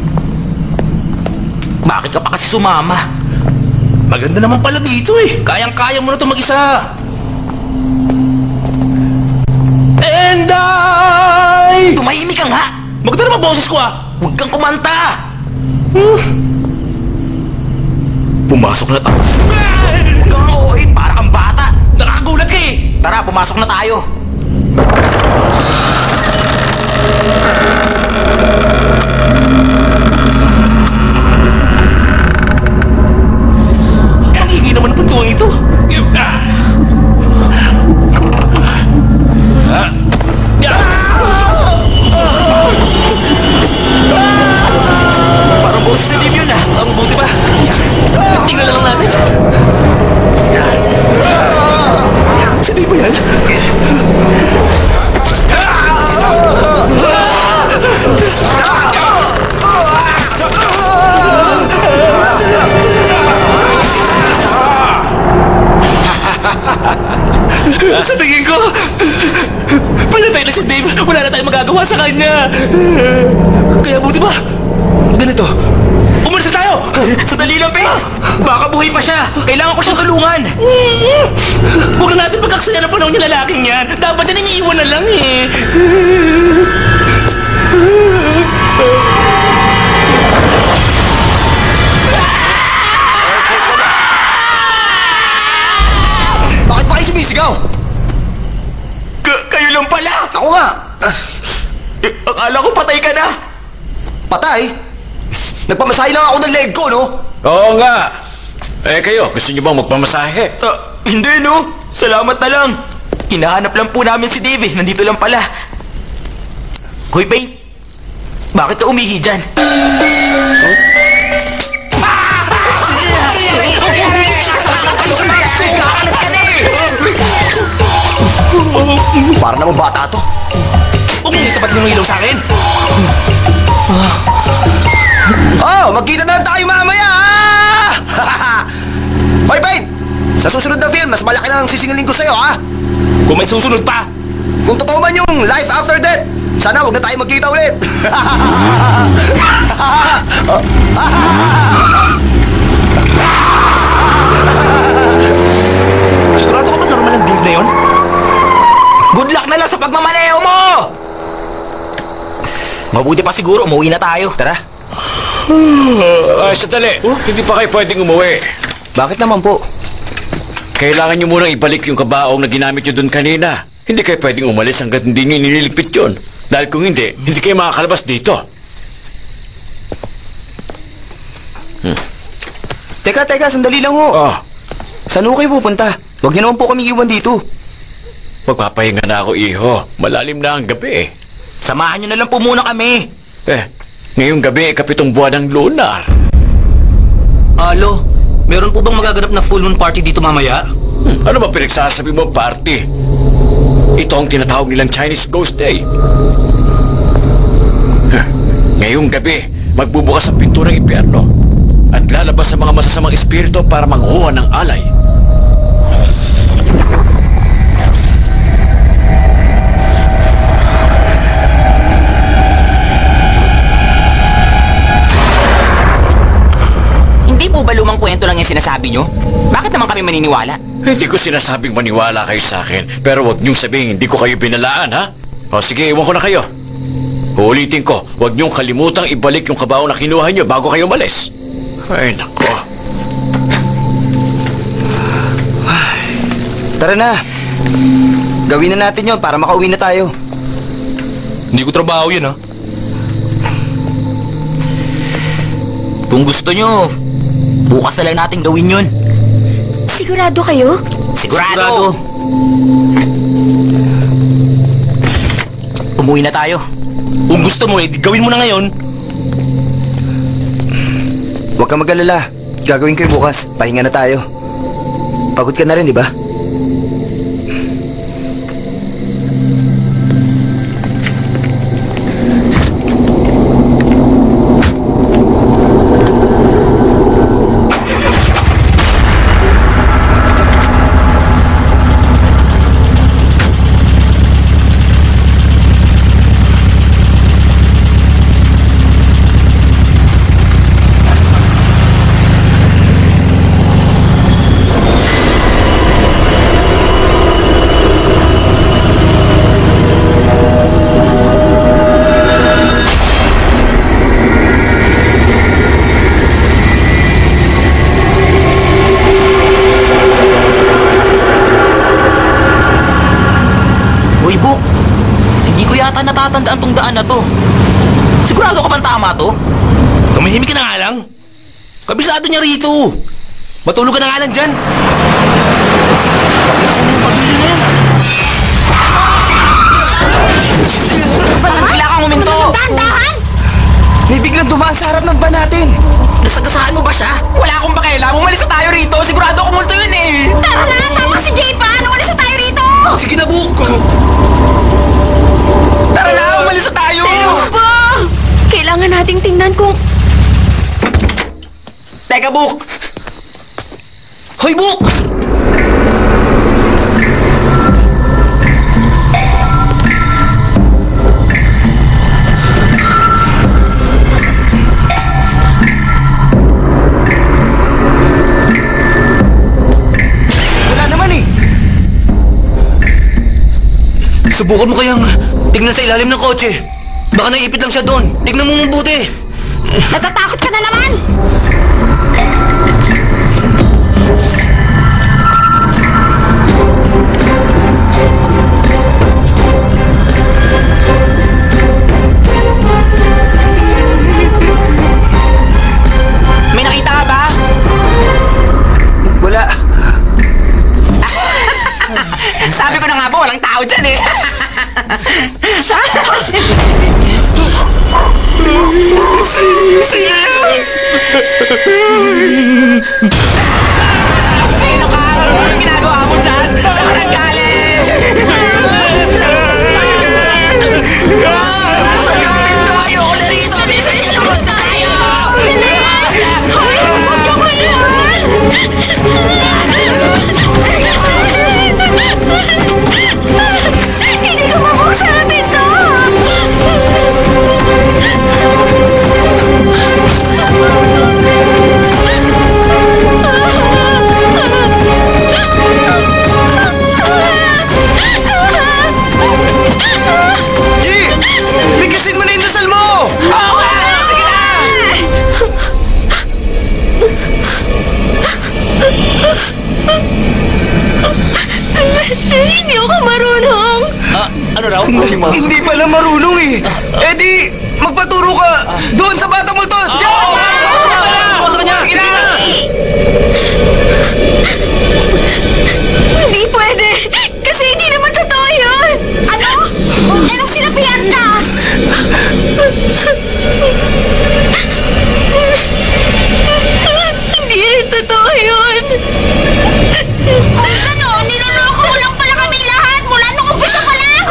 Bakit ka pa kasi sumama? Maganda naman pala dito eh. Kayang-kaya mo na to mag-isa. And I... Tumahimik ka nga! Maganda naman boses ko ah. Huwag kang kumanta! Pumasok na tayo. Huwag kang ooy, para kang bata. Nakakagulat ka eh. Tara, pumasok na tayo. Ang hingi naman ng pintuang ito. Parang boses na Dave yun ah. Ang buti pa. Tingnan na lang natin. Si Dave ba yan? Sa tingin ko, pinatay na si Dave. Wala na tayong magagawa sa kanya. Kaya buti ba? Ganito, umalis na tayo! Sandali lang, Pe! Baka buhay pa siya! Kailangan ko siyang tulungan! Huwag na natin pagkaksayan ang panahon yung lalaking yan. Dapat yan iniiwan na lang eh. Bakit ba kayo sumisigaw? Kayo lang pala! Ako nga! Akala ko patay ka na! Patay? Nagpamasahe lang ako ng leg ko, no? Oo nga. Kayo, gusto niyo bang magpamasahe? Hindi no! Salamat na lang! Hinahanap lang po namin si Dave eh. Nandito lang pala. Hoy, Payne! Bakit ka umihi dyan? Para naman bata to. Huwag mong itapat yung ilaw sa akin. Oh, magkita na lang tayo mamaya, ha? Hoy, Payne! Sa susunod na film, mas malaki na ang sisingilin ko sa'yo, ha? Kung may susunod pa, Kung totoo man yung life after death, sana huwag na tayo magkita ulit. Sigurado ka ba normal ang Dave na yun? Good luck na lang sa pagmamaneho mo! Mabuti pa siguro, umuwi na tayo. Tara. Ay, sandali. Hindi pa kayo pwedeng umuwi. Bakit naman po? Kailangan nyo munang ibalik yung kabaong na ginamit nyo doon kanina. Hindi kayo pwedeng umalis hanggat hindi nyo nililigpit yun. Dahil kung hindi kayo makakalabas dito. Teka, sandali lang ho. Oh, Saan ho kayo pupunta? Huwag niyo naman po kami iwan dito. magpapahinga na ako, iho. Malalim na ang gabi. Samahan nyo na lang po muna kami. Ngayong gabi, 7 buwan ng lunar. Alo, meron po bang magaganap na full moon party dito mamaya? Ano ba pinagsasabi mo, party? Ito ang tinatawag nilang Chinese Ghost Day. Ngayong gabi, magbubukas ang pinto ng impyerno at lalabas sa mga masasamang espiritu para manghuha ng alay. Hindi po ba lumang kwento lang yung sinasabi nyo? Bakit naman kami maniniwala? Hindi ko sinasabing maniwala kayo sa akin, pero wag niyong sabihin hindi ko kayo binalaan, ha? O sige, iwan ko na kayo. Uulitin ko, wag niyong kalimutang ibalik yung kabaong na kinuha niyo bago kayo umalis. Ay, nako. Tara na. Gawin na natin yon para makauwi na tayo. Hindi ko trabaho yun, ha? Kung gusto nyo, bukas na lang natin gawin yun. Sigurado kayo? Sigurado! Umuwi na tayo. Kung gusto mo, gawin mo na ngayon. Huwag kang mag-alala. Gagawin ko yung bukas. Pahinga na tayo. Pagod ka na rin, di ba? Natatandaan tong daan na to. Sigurado ka bang tama to? Tumahimik ka na nga lang. Kabisado niya rito. Matulog ka na nga lang dyan. Pabili na yan, ha? Parang bigla kang huminto. Dahan-dahan! May biglang dumaan sa harap ng van natin. Nasagasaan mo ba siya? Wala akong pakialam. Umalis na tayo rito. Sigurado ko multo yun eh. Tara na! Tama si Jade pa! Umalis na tayo rito! Sige na, Book. Tara na! Umalis na tayo! Pero ba? Kailangan nating tingnan kung... Teka, Book! Hoy, Book! Wala naman eh. Subukan mo kayang tingnan sa ilalim ng kotse. Baka naiipit lang siya doon. Tignan mo mabuti. Natatakot ka na naman! May nakita ka ba? Wala. Sabi ko na nga ba, walang tao dyan eh. Sige! Hindi ako marunong. Ano raw? Hindi pala marunong eh. Eh di, magpaturo ka doon sa batang multo. Diyan! Sa kanya! Hindi pwede. Kasi hindi naman totoo yun. Ano? Anong sinabihan ka? Hindi rin totoo yun. Kung gano'n, niloloko mo lang pala kami lahat mula nung umpisa pa lang!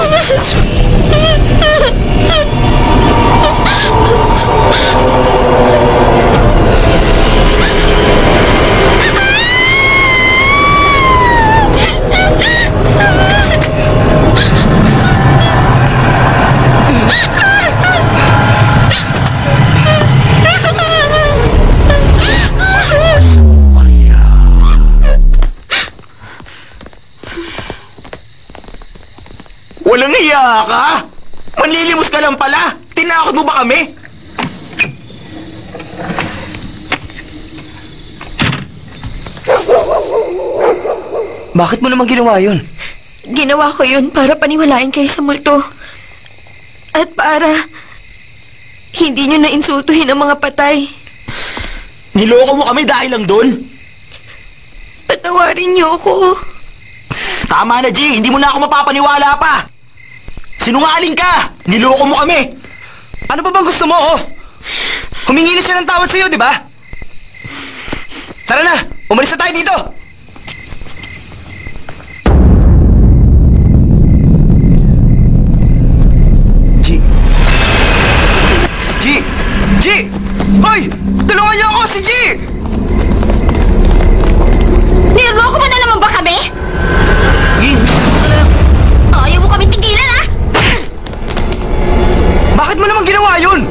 Walang hiya ka? Manlilimos ka lang pala. Tinakot mo ba kami? Bakit mo naman ginawa yun? Ginawa ko yun para paniwalain kayo sa multo. At para hindi nyo na-insultuhin ang mga patay. Niloko mo kami dahil lang doon? Patawarin niyo ako. Tama na, G. Hindi mo na ako mapapaniwala pa. Sinungaling ka! Niloko mo kami! Ano pa bang gusto mo, Off? Humingi na siya ng tawad sa'yo, di ba? Tara na! Umalis na tayo dito! G! G! G! Hoy! Tulungan niyo ako! Si G! Niloloko mo na naman ba kami? Ying! Ayaw mo kami tigilan, ha? Bakit mo naman ginawa yun?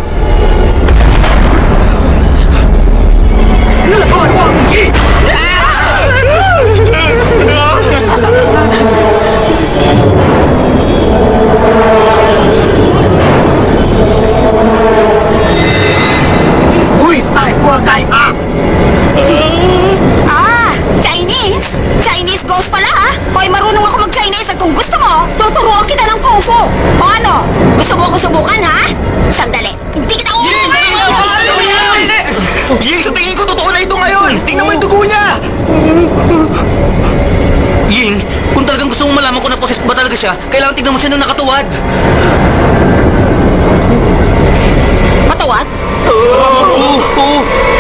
Chinese? Chinese ghost pala, ha? Hoy, marunong ako mag-Chinese at kung gusto mo, tuturuan kita ng Kung Fu. O ano? Gusto mo ako subukan, ha? Sandali. Hindi kita Ying, sa tingin ko totoo na ito ngayon! Tingnan mo yung dugo niya! Ying, kung talagang gusto mo malaman kung na-possessed ba talaga siya, kailangan tignan mo siya nung nakatuwad. Matawag? Oo.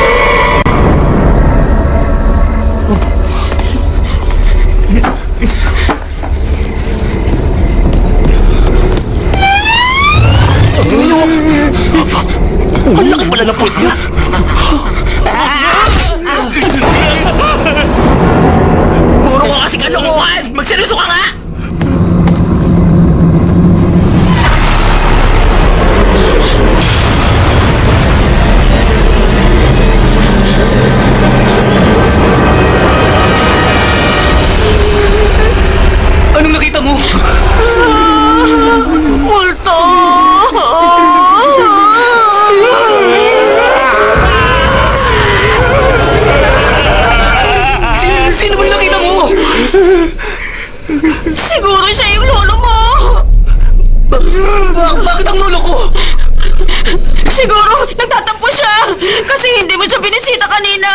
Ang laki pala ng puwit niya. Puro ka kasi kalokohan! Magseryoso ka nga! Anong nakita mo? Multo! Sino ba yung nakita mo? Siguro siya yung lolo mo! Bakit ang lolo ko? Siguro nagtatampo siya kasi hindi mo siya binisita kanina!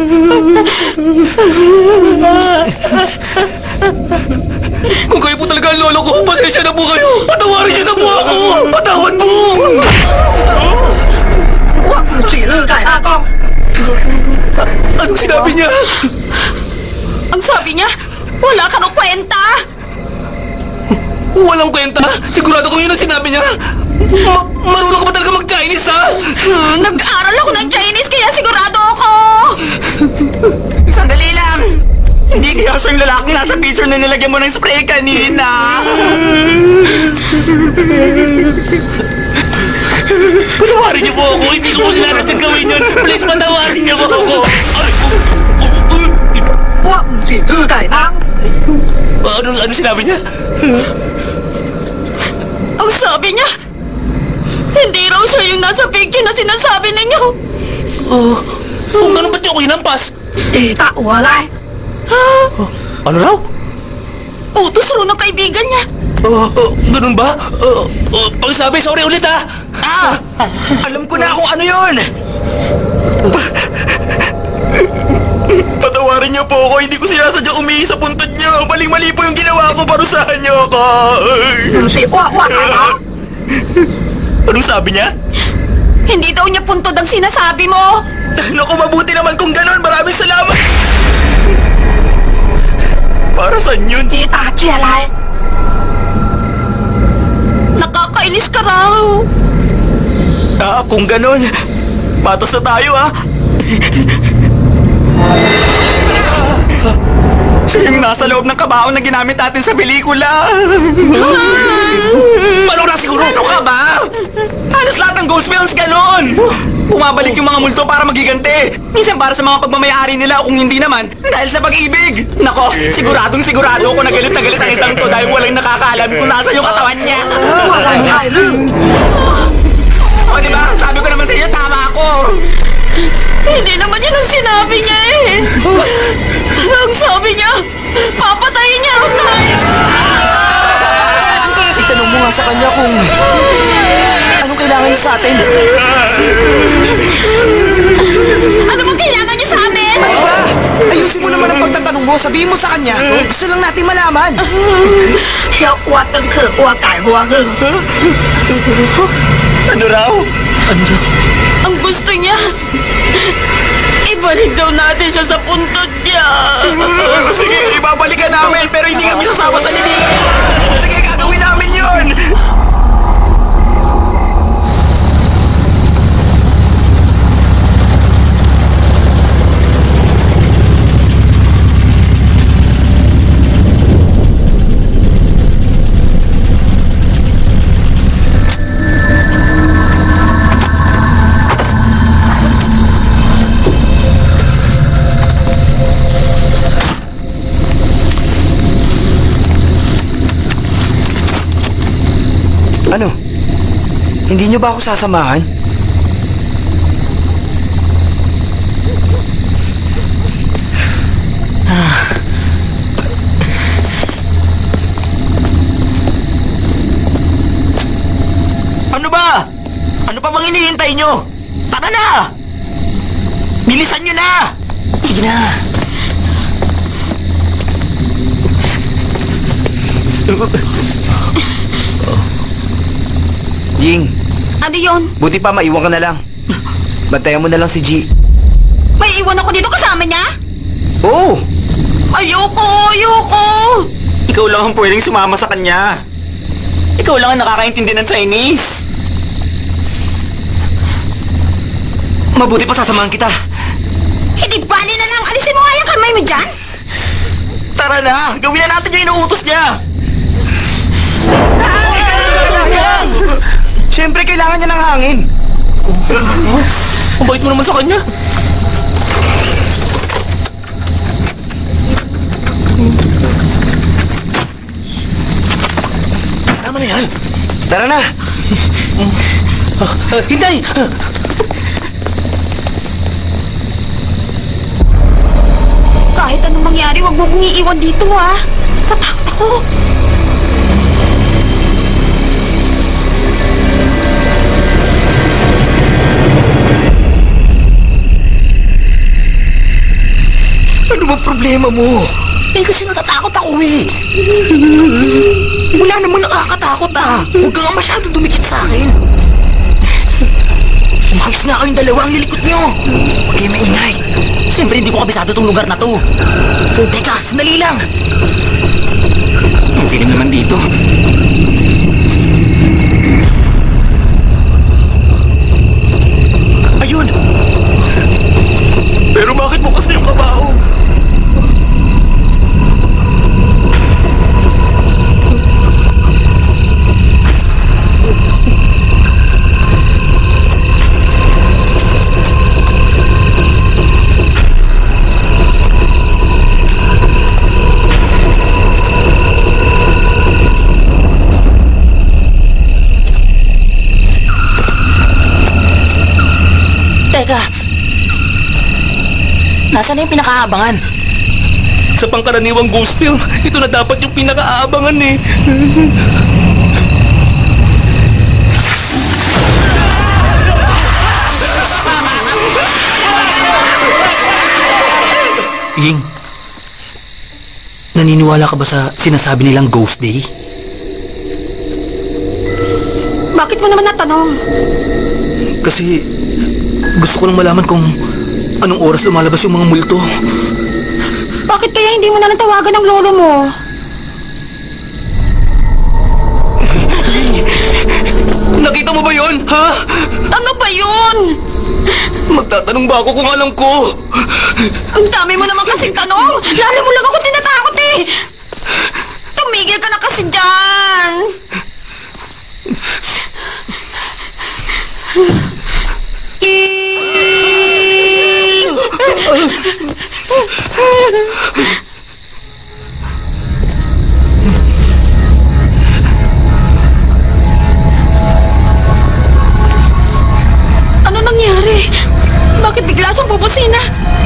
Kung kayo po talaga ang lolo ko, pasensya na po kayo! Patawarin niyo na po ako! Patawad po! Anong sinabi niya? Ang sabi niya, wala ka nang kwenta! Walang kwenta? Sigurado ko yun ang sinabi niya? Marunong ka ba talaga mag-Chinese, ha? Nag-aral ako ng Chinese kaya sigurado ako! Sandali lang! Hindi kaya siya yung lalaking nasa picture na nilagyan mo ng spray kanina! Patawarin niyo po ako! Hindi ko po sinasadyang gawin yun! Please, patawarin niyo po ako! Ano sinabi niya? Ang sabi niya, hindi raw siya yung nasa picture na sinasabi ninyo! Kung ganun ba't niyo ako hinampas? Ano raw? Utos ro ng kaibigan niya. Ganun ba? Pagsabi, sorry ulit ha! Alam ko na kung ano yun! Patawarin niyo po ako. Hindi ko sinasadyang umihi sa puntod niyo. Maling-mali po yung ginawa ko. Parusahan niyo ako. Anong sabi niya? Hindi daw niya puntod ang sinasabi mo. Naku, mabuti naman kung ganon. Maraming salamat. Para saan yun? Nakakainis ka raw. Kung ganon, patas na tayo Siya yung nasa loob ng kabaong na ginamit natin sa pelikula. Paano na siguro? Ano ka ba? Halos lahat ng ghost films ganon. Bumabalik yung mga multo para magiganti. Minsan para sa mga pagmamayari nila o kung hindi naman, dahil sa pag-ibig. Nako, sigurado ako na galit ang isang to dahil walang nakakaalam kung nasa yung katawan niya. O diba, sabi ko naman sa iyo, tama ako. Hindi naman yun ang sinabi niya eh. Ang sabi niya, papatayin niya raw tayo. Itanong mo nga sa kanya kung anong kailangan niya sa atin. Ano bang kailangan niyo sa amin? Ano ba? Ayusin mo naman ang pagtatanong mo. Sabihin mo sa kanya. Gusto lang natin malaman. Ano raw? Ang gusto niya, ibalik daw natin siya sa puntod niya. Sige, ibabalikan namin pero hindi kami sasama sa libingan. Sige, gagawin namin yun. Ano? Hindi niyo ba ako sasamahan? Ano ba? Ano pa bang hinihintay nyo? Tara na! Bilisan nyo na! Sige na! Jing, Ano yun? buti pa maiwan ka na lang. Bantayan mo na lang si G. May iwan ako dito kasama niya? Oo! Ayoko! Ikaw lang ang pwedeng sumama sa kanya. Ikaw lang ang nakakaintindi ng Chinese. Mabuti pa sasamahan kita. Hindi bali na lang. Alisin mo nga yung kamay mo dyan. Tara na! Gawin na natin yung inuutos niya! Siyempre, kailangan niya ng hangin. Ang bait mo naman sa kanya. Tama na yan. Tara na! Hintay! Kahit anong mangyari, wag mo kong iiwan dito ha. Tatakot ako. Ano ba problema mo? Kasi natatakot ako Wala namang nakakatakot Huwag ka nga masyadong dumikit sa akin. Umayos nga kayong dalawa ang lilikot nyo. Huwag kayo maingay. Siyempre hindi ko kabisado tong lugar na to. Teka, sandali lang. Ang dilim naman dito. Ayun! Pero bakit mo kasi yung kabaong? Teka. Nasaan na yung pinakaabangan? Sa pangkaraniwang ghost film, ito na dapat yung pinaka-aabangan eh. Ying, naniniwala ka ba sa sinasabi nilang Ghost Day? Bakit mo naman natanong? Kasi gusto ko lang malaman kung anong oras lumalabas yung mga multo. Bakit kaya hindi mo na lang tawagan ng lolo mo? Nakita mo ba yon? Ha? Ano ba yun? Magtatanong ba ako kung alam ko? Ang dami mo naman kasing tanong. Lalo mo lang ako tinatakot eh. Tumigil ka na kasi dyan. Ano nangyari? Bakit bigla siyang bubusina?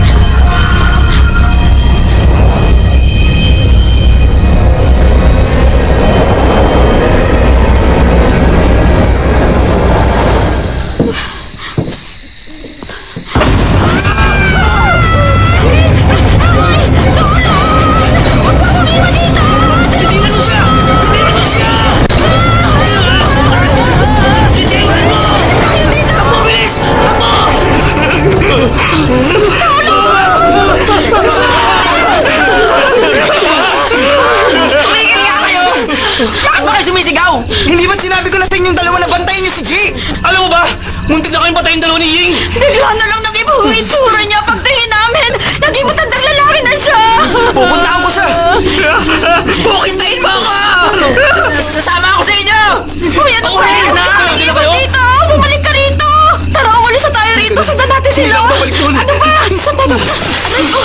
Bakit ba kayo sumisigaw? Hindi ba't sinabi ko na sa inyong dalawa na bantayan niyo si G? Alam mo ba, muntik na kayong patayin dalawa ni Ying. Bigla na lang nag-iba ang itsura niya pagtingin namin. Naging matandang lalaki na siya. Pupuntahan ko siya! Bukintayin mo ako! Sasama ako sa inyo! Uy, ano ba? Hindi na kayo? Dito! Bumalik ka rito! Tara, umalis na tayo rito. Sundan natin sila. Babalik doon. Ano ba? Sundan. Aray ko.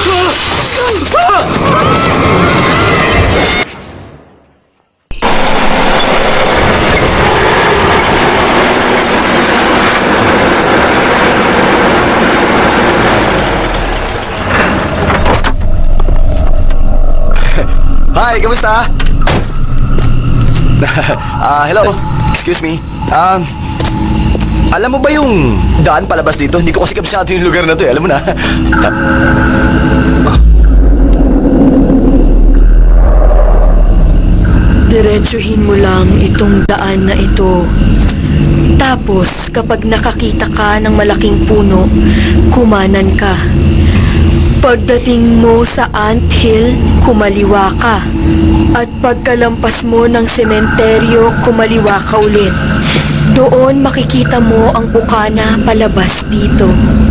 Hi, kamusta? Hello. Excuse me. Alam mo ba yung daan palabas dito? Hindi ko kasi kabisado yung lugar na to eh. Alam mo na. Diretsuhin mo lang itong daan na ito. Tapos, kapag nakakita ka ng malaking puno, kumanan ka. Pagdating mo sa anthill, kumaliwa ka. At pagkalampas mo ng sementeryo, kumaliwa ka ulit. Doon makikita mo ang bukana palabas dito.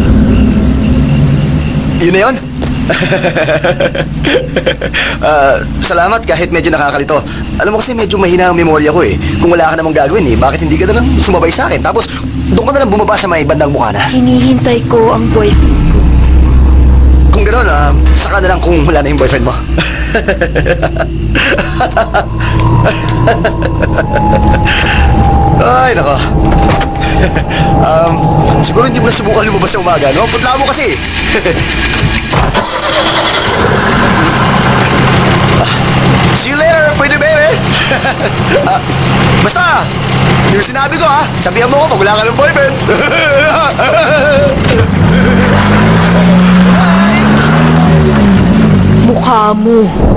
Yun na yun? Salamat kahit medyo nakakalito. Alam mo kasi medyo mahina ang memorya ko eh. Kung wala ka namang gagawin eh, bakit hindi ka na lang sumabay sa akin? Tapos, doon ka na lang bumaba sa may bandang bukana. Hinihintay ko ang boyfriend ko. Kung gano'n, saka na lang kung wala na yung boyfriend mo. Ay, nako. Siguro hindi mo na subukan lumabas sa umaga, no? Putla mo kasi. See you later, pwede baby. Basta, yung sinabi ko sabihan mo ko pag wala ka ng boyfriend. Mukha mo.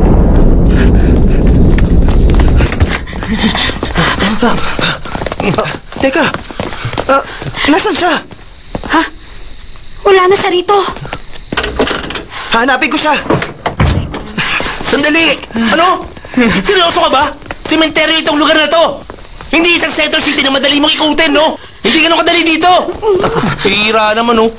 Teka, nasan siya? Ha? Wala na siya rito. Hanapin ko siya. Sandali! Ano? Seryoso ka ba? Sementeryo itong lugar na to! Hindi isang center city na madali mong ikutin, no? Hindi ganun kadali dito! Hira naman, no?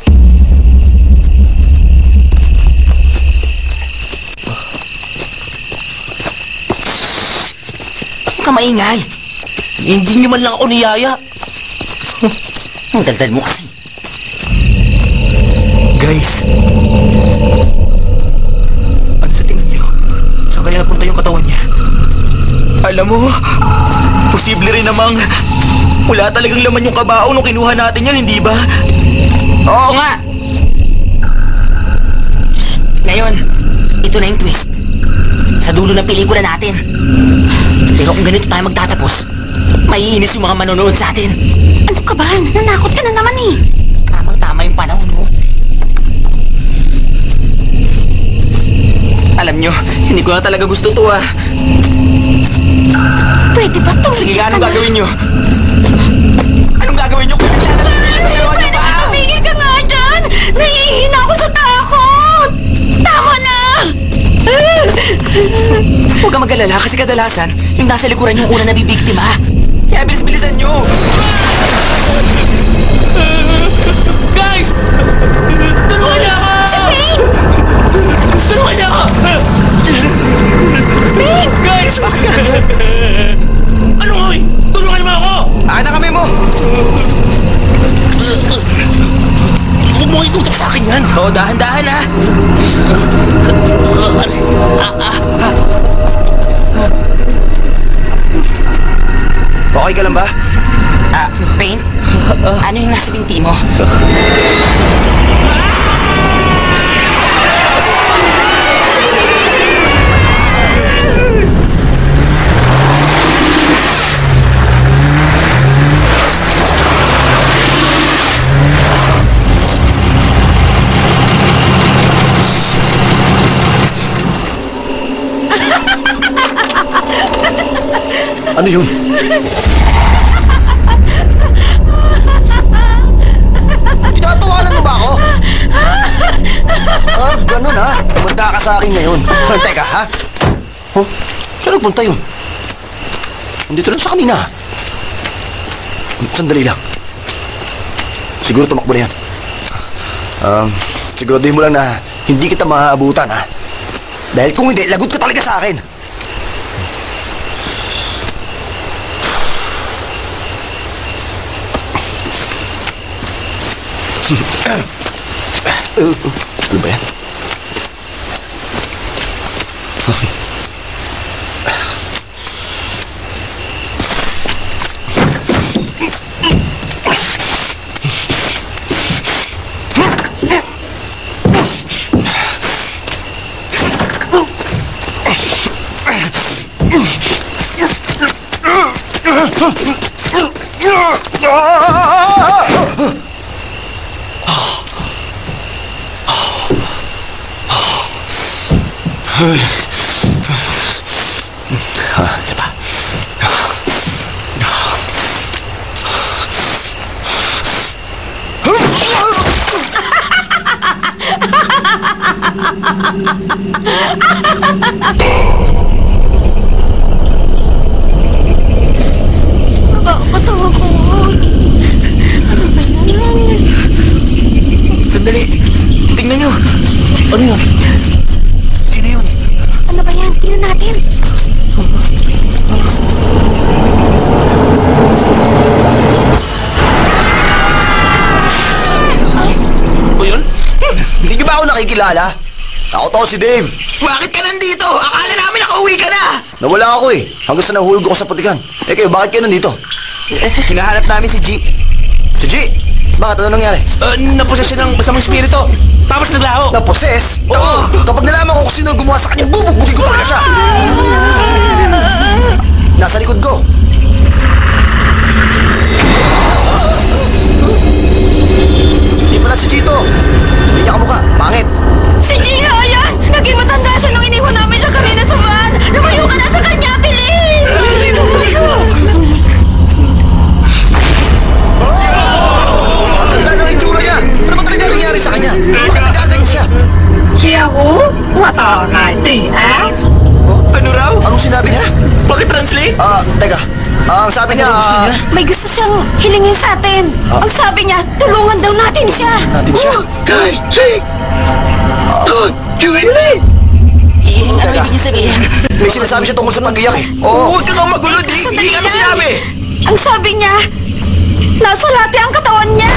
Huwag ka maingay. Hindi niyo man lang ako niyaya. Ang daldal mo kasi. Guys, ano sa tingin niyo? Saan kaya napunta yung katawan niya? Alam mo, posible rin namang wala talagang laman yung kabao nung kinuha natin yan, hindi ba? Oo nga. Ngayon, ito na yung twist. sa dulo ng pelikula natin. Pero kung ganito tayo magtatapos, maiinis yung mga manonood sa atin. Ano ka ba? Nanakot ka na naman eh. Tamang-tama yung panahon mo. Alam nyo, hindi ko na talaga gusto to ah. Pwede ba tumigil Sige, ka anong na? gagawin nyo? Anong gagawin nyo? Kung bigla na lang nila sa galawan nyo Pwede ba? ba tumigil ka nga dyan? Nahihina ako sa takot! Tama na! Huwag kang mag-alala kasi kadalasan, yung nasa likuran yung una nabibiktima. Kaya bilis-bilisan nyo! Guys! Tulungan niyo ako! Si Ping! Tulungan niyo ako! Ping! Guys! Ano nga eh? Tulungan mo ako! Anak kami mo! Huwag mo itutok sa akin yan! Oo, dahan-dahan ah! Okay ka lang ba? Pain? Ano yung nasa binti mo? Ano yun? Tinatawanan mo ba ako? Ganun ha? Tumanda ka sa akin ngayon. Teka ha? Oh, saan nagpunta yun? Nandito lang sa kanina. Sandali lang. Siguro tumakbo na yan. Siguraduhin mo lang na hindi kita maaabutan ha? Dahil kung hindi, lagot ka talaga sa akin. Ano ba yan? Isa pa. Nakakatawa ko. Ano ba yan? Sandali! Tingnan nyo! Ano yun? Sino yun? Ano ba yan? Tingnan natin. O yun? Hindi niyo ba ako nakikilala? Ako to si Dave. Bakit ka nandito? Akala namin nakauwi ka na! Nawala ako eh. Hanggang sa nahulog ako sa putikan. Eh kayo, bakit kayo nandito? Hinahanap namin si G. Si G! Bakit? Ano nangyari? Naposes siya ng masamang spirito. Tapos naglaho. Na-possess? Oo. Kapag nalaman ko kung sino ang gumawa sa kanya, bubugbugin ko talaga siya! Nasa likod ko. Hindi pala si Chito. Hindi niya kamukha. Pangit. Si Gia, yan! Naging matanda siya nung iniwan namin siya kanina sa van! Lumayo ka na sa kanya, bilis! Ang ganda ng itsura niya. Ano ba talaga nangyari sa kanya? Bakit nagaganyan siya? Ano raw? Anong sinabi niya? Pakitranslate? Teka. Ang sabi niya, May gusto siyang hilingin sa atin. Ang sabi niya, tulungan daw natin siya. natin siya. Ano ibig niya sabihin? May sinasabi siya tungkol sa pag-iyak eh. Oo. Huwag ka nga magulo, Di! Sandali Ano lang. sinabi? Ang sabi niya, nasa lati ang katawan niya.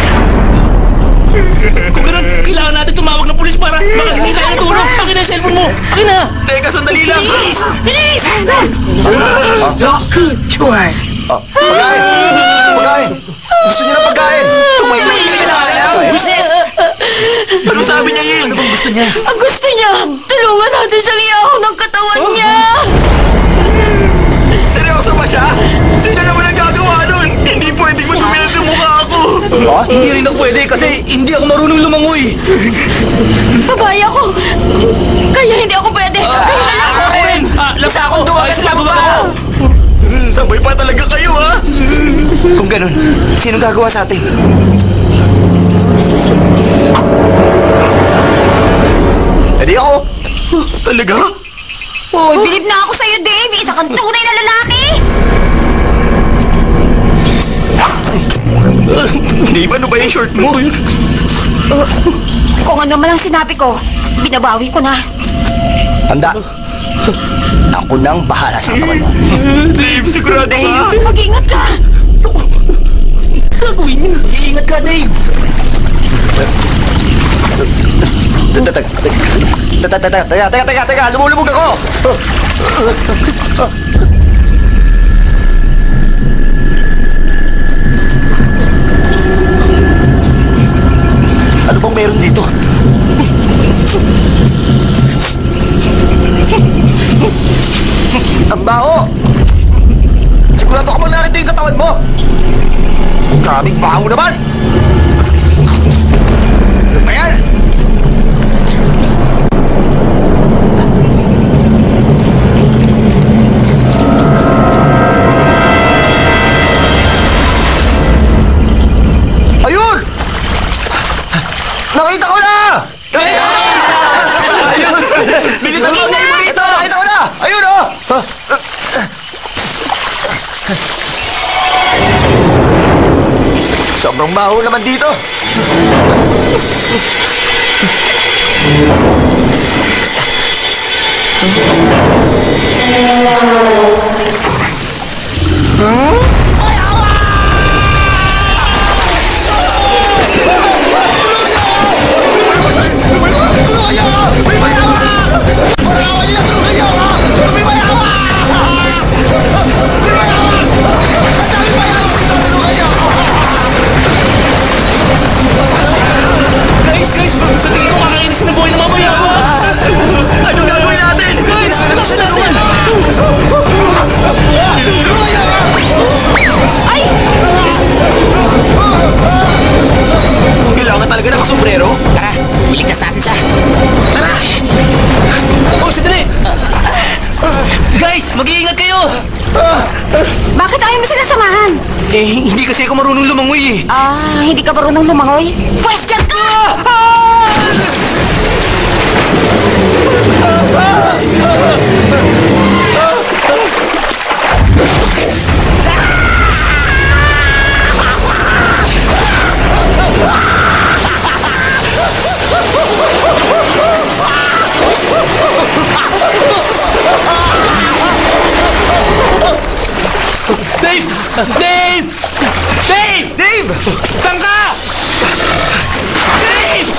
Kung ganun, kailangan natin tumawag ng pulis para makahingi tayo ng tulong. Akin na yung cellphone mo. Akin na. Teka, sandali lang! Bilis! Bilis! Pagkain! Pagkain! Gusto niya ng pagkain! Tumayo! Hindi ka nakakalaw! Ano sabi niya yun? Ano bang gusto niya? Ang gusto niya, tulungan natin siyang iyaw ng katawan niya. Hindi rin ako pwede kasi hindi ako marunong lumangoy. Babae ako. Kaya hindi ako pwede. Kaya na lang. Ako rin! Lasa ako! Sa baba ako! Sabay pa talaga kayo, ha? Kung ganun, sinong gagawa sa atin? Hindi ako. Talaga? Oh, bilib na ako sa'yo, Dave. Isa kang tunay na lalaki. Dave, ano ba yung short mo? Kung ano man ang sinabi ko, binabawi ko na. Tanda. Ako nang bahala sa katawan mo. Dave, sigurado Dave, mag-ingat ka. Iingat ka, Dave! Teka, lumulubog ako! Ano bang meron dito? Ang baho! Sigurado ka bang narito yung katawan mo? Grabing baho naman! Ano ba yan? Ayun! Nakita ko na! Nakita ko na! Ayos! Bilisan mo! Ito, nakita ko na! Ayun, oh! Sobrang baho naman dito. Guys! Sa tingin ko kakainis ng buhay ng mamaya ako! Anong gagawin natin? Guys! Ano siya naman? Kailangan talaga nakasombrero? Tara, iligtas natin siya. Tara! Oh, sandali! Guys! Mag-iingat kayo! Bakit ayaw mo sila samahan? Eh, hindi kasi ako marunong lumangoy eh. Ah, hindi ka marunong lumangoy? Question ka! Dave! Dave! Dave! Dave! Saan ka? Dave!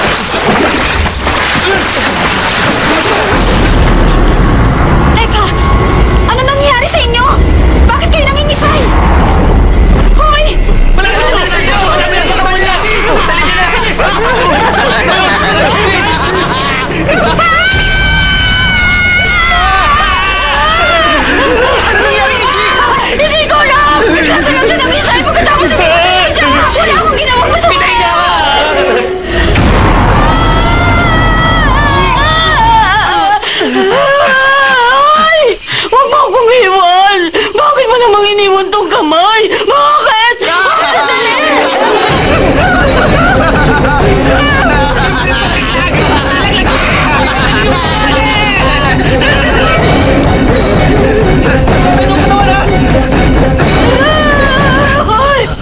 Teka! Ano nangyari sa inyo? Bakit kayo nangingisay? Hoy! Malapit na sa inyo! Malapit na sa kanila! Dali nila! Hindi ko alam! Bigla ka lang siya nangisay pagkatapos hindi ko siya! Wala akong ginawang masama! Pitay ka! Ay! Huwag mo akong iwan! Bakit mo namang iniwan tong kamay? Bakit? Sandali! Ay!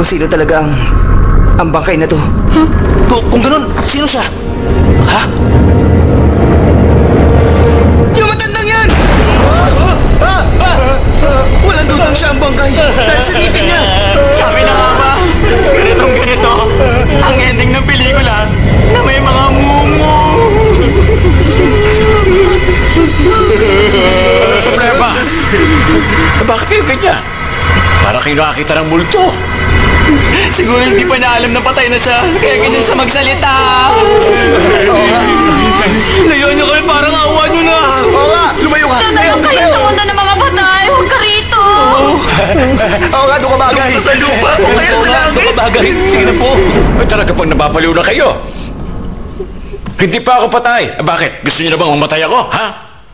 kung sino talaga ang bangkay na to. Kung ganun, sino siya? Ha? Yung matandang yan! Walang dudang siya ang bangkay dahil sa ngipin niya. Sabi na nga ba, ganito, ang ending ng pelikula na may mga mumu. Ano problema? Bakit kayo ganyan? Para kayo nakakita ng multo. Siguro hindi pa niya alam na patay na siya, kaya ganyan siya magsalita. Layuan niyo kami, parang awa niyo na. Oo nga, lumayo ka. Tanayo kayo sa mundo ng mga patay. Huwag ka rito. Oo nga, doon ka bagay. Sa lupa, o kaya sa langit. Bagay. Sige na po. Ay talaga pang nababaliw na kayo. Hindi pa ako patay. Bakit? Gusto niyo na bang mamatay ako? Ha?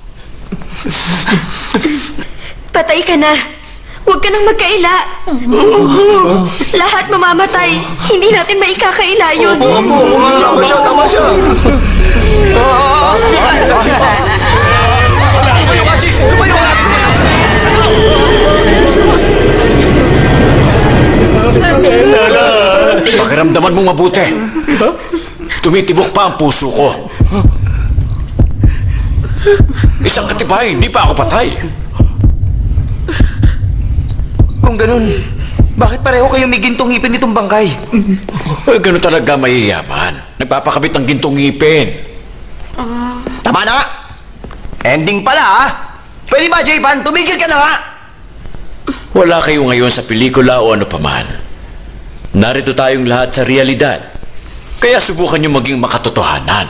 Patay ka na. Huwag ka nang magkaila. Lahat mamamatay. Hindi natin maikakaila yun. Tama siya, tama siya. Lumayo ka, Chi. Lumayo ka. Pakiramdaman mong mabuti. Tumitibok pa ang puso ko. Isang katibay, hindi pa ako patay. Kung ganun, bakit pareho kayo may gintong ngipin nitong bangkay? Ay, ganun talaga mayayaman. Nagpapakabit ng gintong ngipin. Tama na nga. Ending pala, ha? Pwede ba, J-Pan? Tumigil ka na nga. Wala kayo ngayon sa pelikula o ano paman. Narito tayong lahat sa realidad. Kaya subukan nyo maging makatotohanan.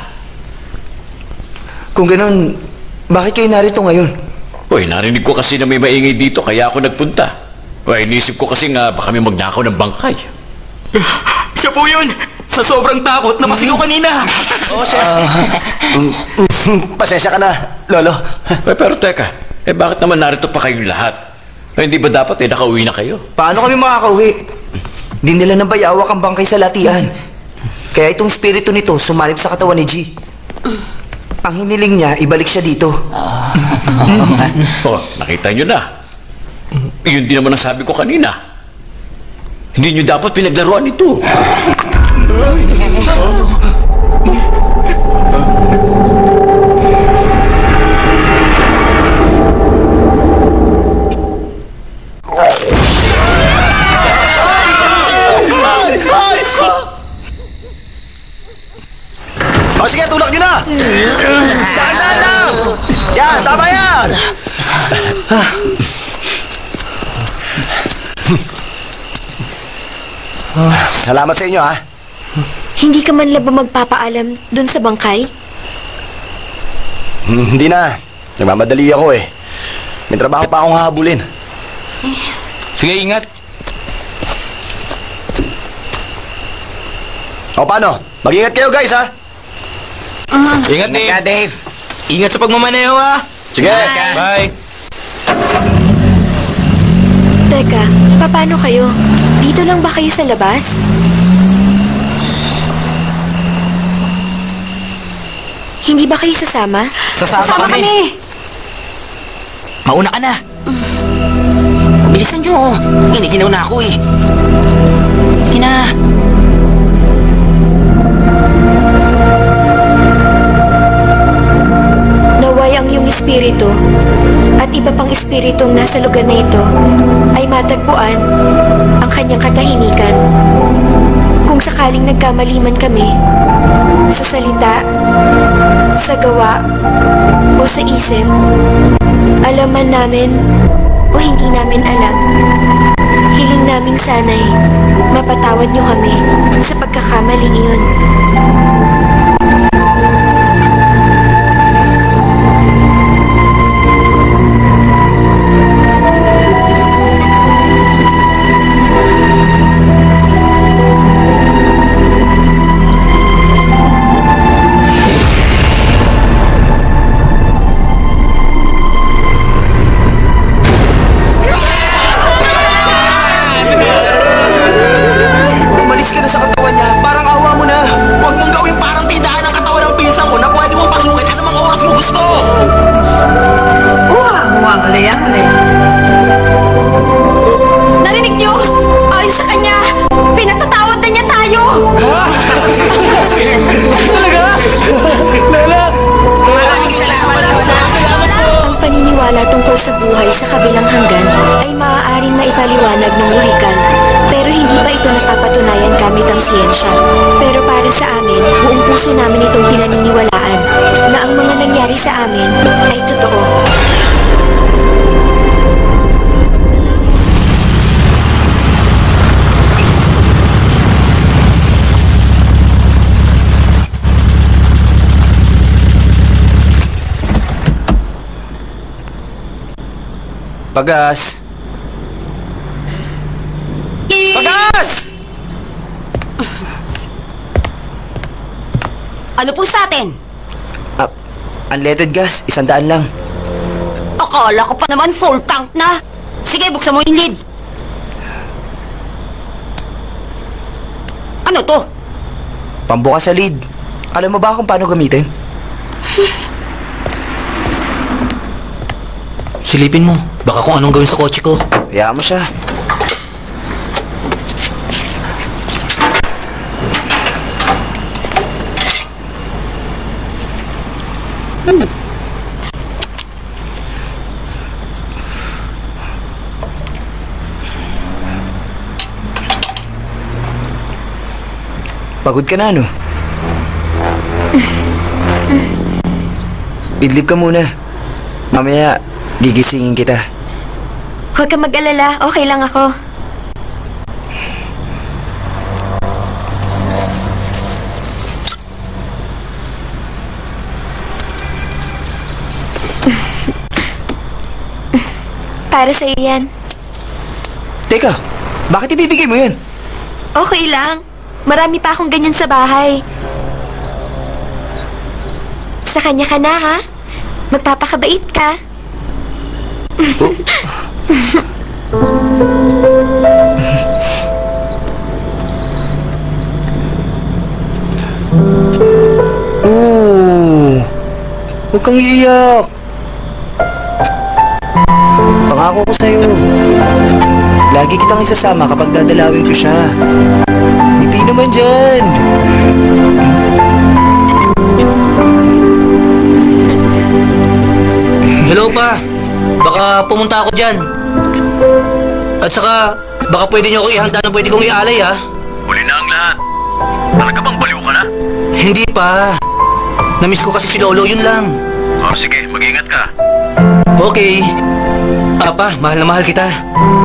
Kung ganun, bakit kayo narito ngayon? Uy, narinig ko kasi na may maingay dito kaya ako nagpunta. Uy, inisip ko kasi nga baka may magnakaw ng bangkay. Siya po yun! Sa sobrang takot, napasigaw kanina! Oo, siya. Pasensya ka na, Lolo. Pero teka, bakit naman narito pa kayong lahat? Hindi ba dapat nakauwi na kayo? Paano kami makakauwi? Dinala ng bayawak ang bangkay sa latian. Kaya itong espiritu nito sumalip sa katawan ni G. Ang hiniling niya, ibalik siya dito. Oh, nakita nyo na. Yun din naman ang sabi ko kanina. Hindi nyo dapat pinaglaruan ito. O sige, tulak nyo na! Dahan-dahan lang! Yan, tama yan! Salamat sa inyo, ha? Hindi ka man lang ba magpapaalam dun sa bangkay? Hindi na. Nagmamadali ako eh. May trabaho pa akong hahabulin. Sige, ingat. O paano? Mag-ingat kayo guys, ha? Ingat, Dave. Dave! Ingat sa pagmamaneho, ha! Sige! Bye. Teka, paano kayo? Dito lang ba kayo sa labas? Hindi ba kayo sasama? Sasama kami! Mauna ka na! Bilisan nyo! Iniginaw na ako eh! Sige na! Naway ang iyong espiritu at iba pang espiritong nasa lugar na ito ay matagpuan ang kanyang katahimikan. Kung sakaling nagkamaliman kami sa salita, sa gawa, o sa isip, alam man namin o hindi namin alam, hiling naming sanay mapatawad niyo kami sa pagkakamaling iyon. Umalis ka na sa katawan niya. Parang awa mo na. Huwag mong gawing parang tindahan ng katawan ng pinsan ko na pwede mong pasukin anumang oras mo gusto! Narinig nyo? Ayon sa kanya, tungkol sa buhay sa kabilang hanggan ay maaaring maipaliwanag ng lohikal. Pero hindi pa ito napapatunayan gamit ang siyensya. Pero para sa amin, buong puso namin itong pinaniniwalaan na ang mga nangyari sa amin ay totoo. Pagas! Pagas! Ano po sa atin? Unleaded gas, 100 lang. Akala ko pa naman full tank na. Sige, buksan mo yung lid. Ano to? Pambukas sa lid. Alam mo ba kung paano gamitin? Silipin mo. Baka kung anong gawin sa kotse ko. Hayaan mo siya. Pagod ka na, no? Idlip ka muna. Mamaya, gigisingin kita. Huwag ka mag-alala, okay lang ako. Para sa iyan. Teka, bakit ibibigay mo yan? Okay lang. Marami pa akong ganyan sa bahay. Sa kanya ka na, ha? Magpapakabait ka. Huwag kang iiyak. Pangako ko sa'yo. Lagi kitang isasama kapag dadalawin ko siya. Hindi naman dyan. Hello pa. Baka pumunta ako dyan. At saka, baka pwede niyo ako ihanda na pwede kong ialay, ha? Huli na ang lahat. Talaga bang baliw ka na? Hindi pa. Namiss ko kasi si Lolo, yun lang. Oh, sige, mag-ingat ka. Okay. Apa, mahal na mahal kita.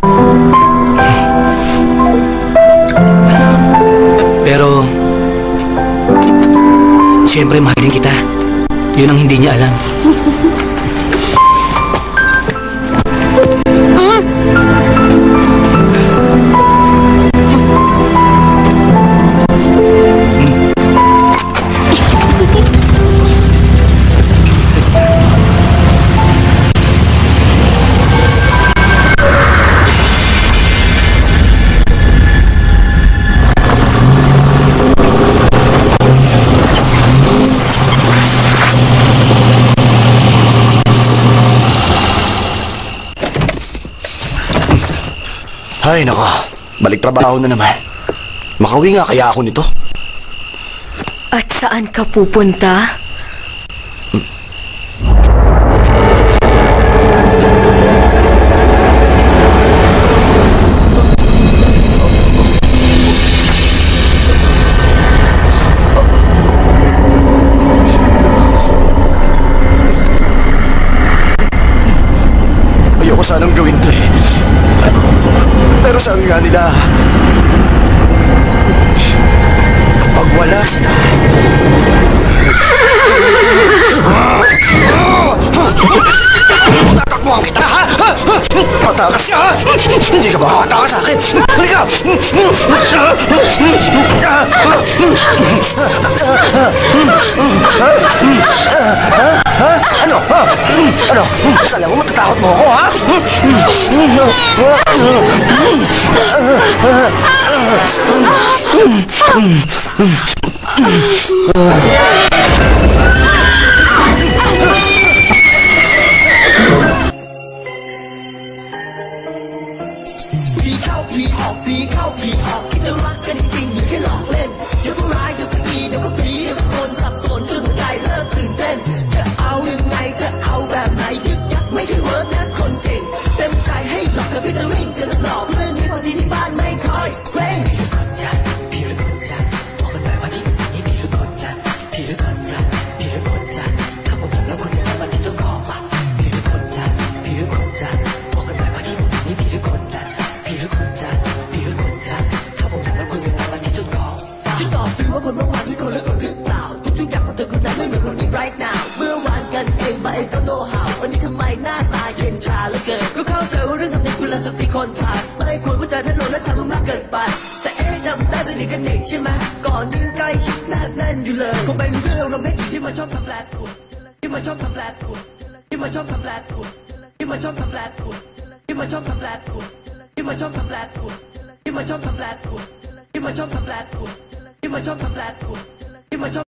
Pero, siyempre mahal din kita. Yun ang hindi niya alam. Ay, nako. Balik trabaho na naman. Makauwi nga kaya ako nito. At saan ka pupunta? Ayoko sanang gawin to eh. Pero sabi nga nila, kapag wala sila, tatakbuhan kita, ha? Tatakas ka, ha? Hindi ka ba makatakas sa akin? Halika! Ano? Ano? Akala mo matatakot mo ako, ha? จะเอายังไงจะเอาแบบไหนยึกยักไม่ได้เวิร์กนะคน right now เมื่อวานกันเองมาเองก็ know how วันนี้ทำไมหน้าตาเย็นชาเหลือเกินก็เข้าใจว่าเรื่องทำนี้คุณละสักปีคนทำไม่ควรว่าจะถนนและทำมันมากเกินไปแต่จำได้สนิทกันนี่ใช่ไหมก่อนยิ่งใกล้ชิดแนบแน่นอยู่เลยคงเป็นเรื่องเราไม่ที่มันชอบทำแปลกที่มันชอบทำแปลกที่มันชอบทำแปลกที่มันชอบทำแปลกที่มันชอบทำแปลกที่มันชอบทำแปลกที่มันชอบทำแปลกที่มันชอบทำแปลกที่มันชอบทำแปลกที่มันชอบ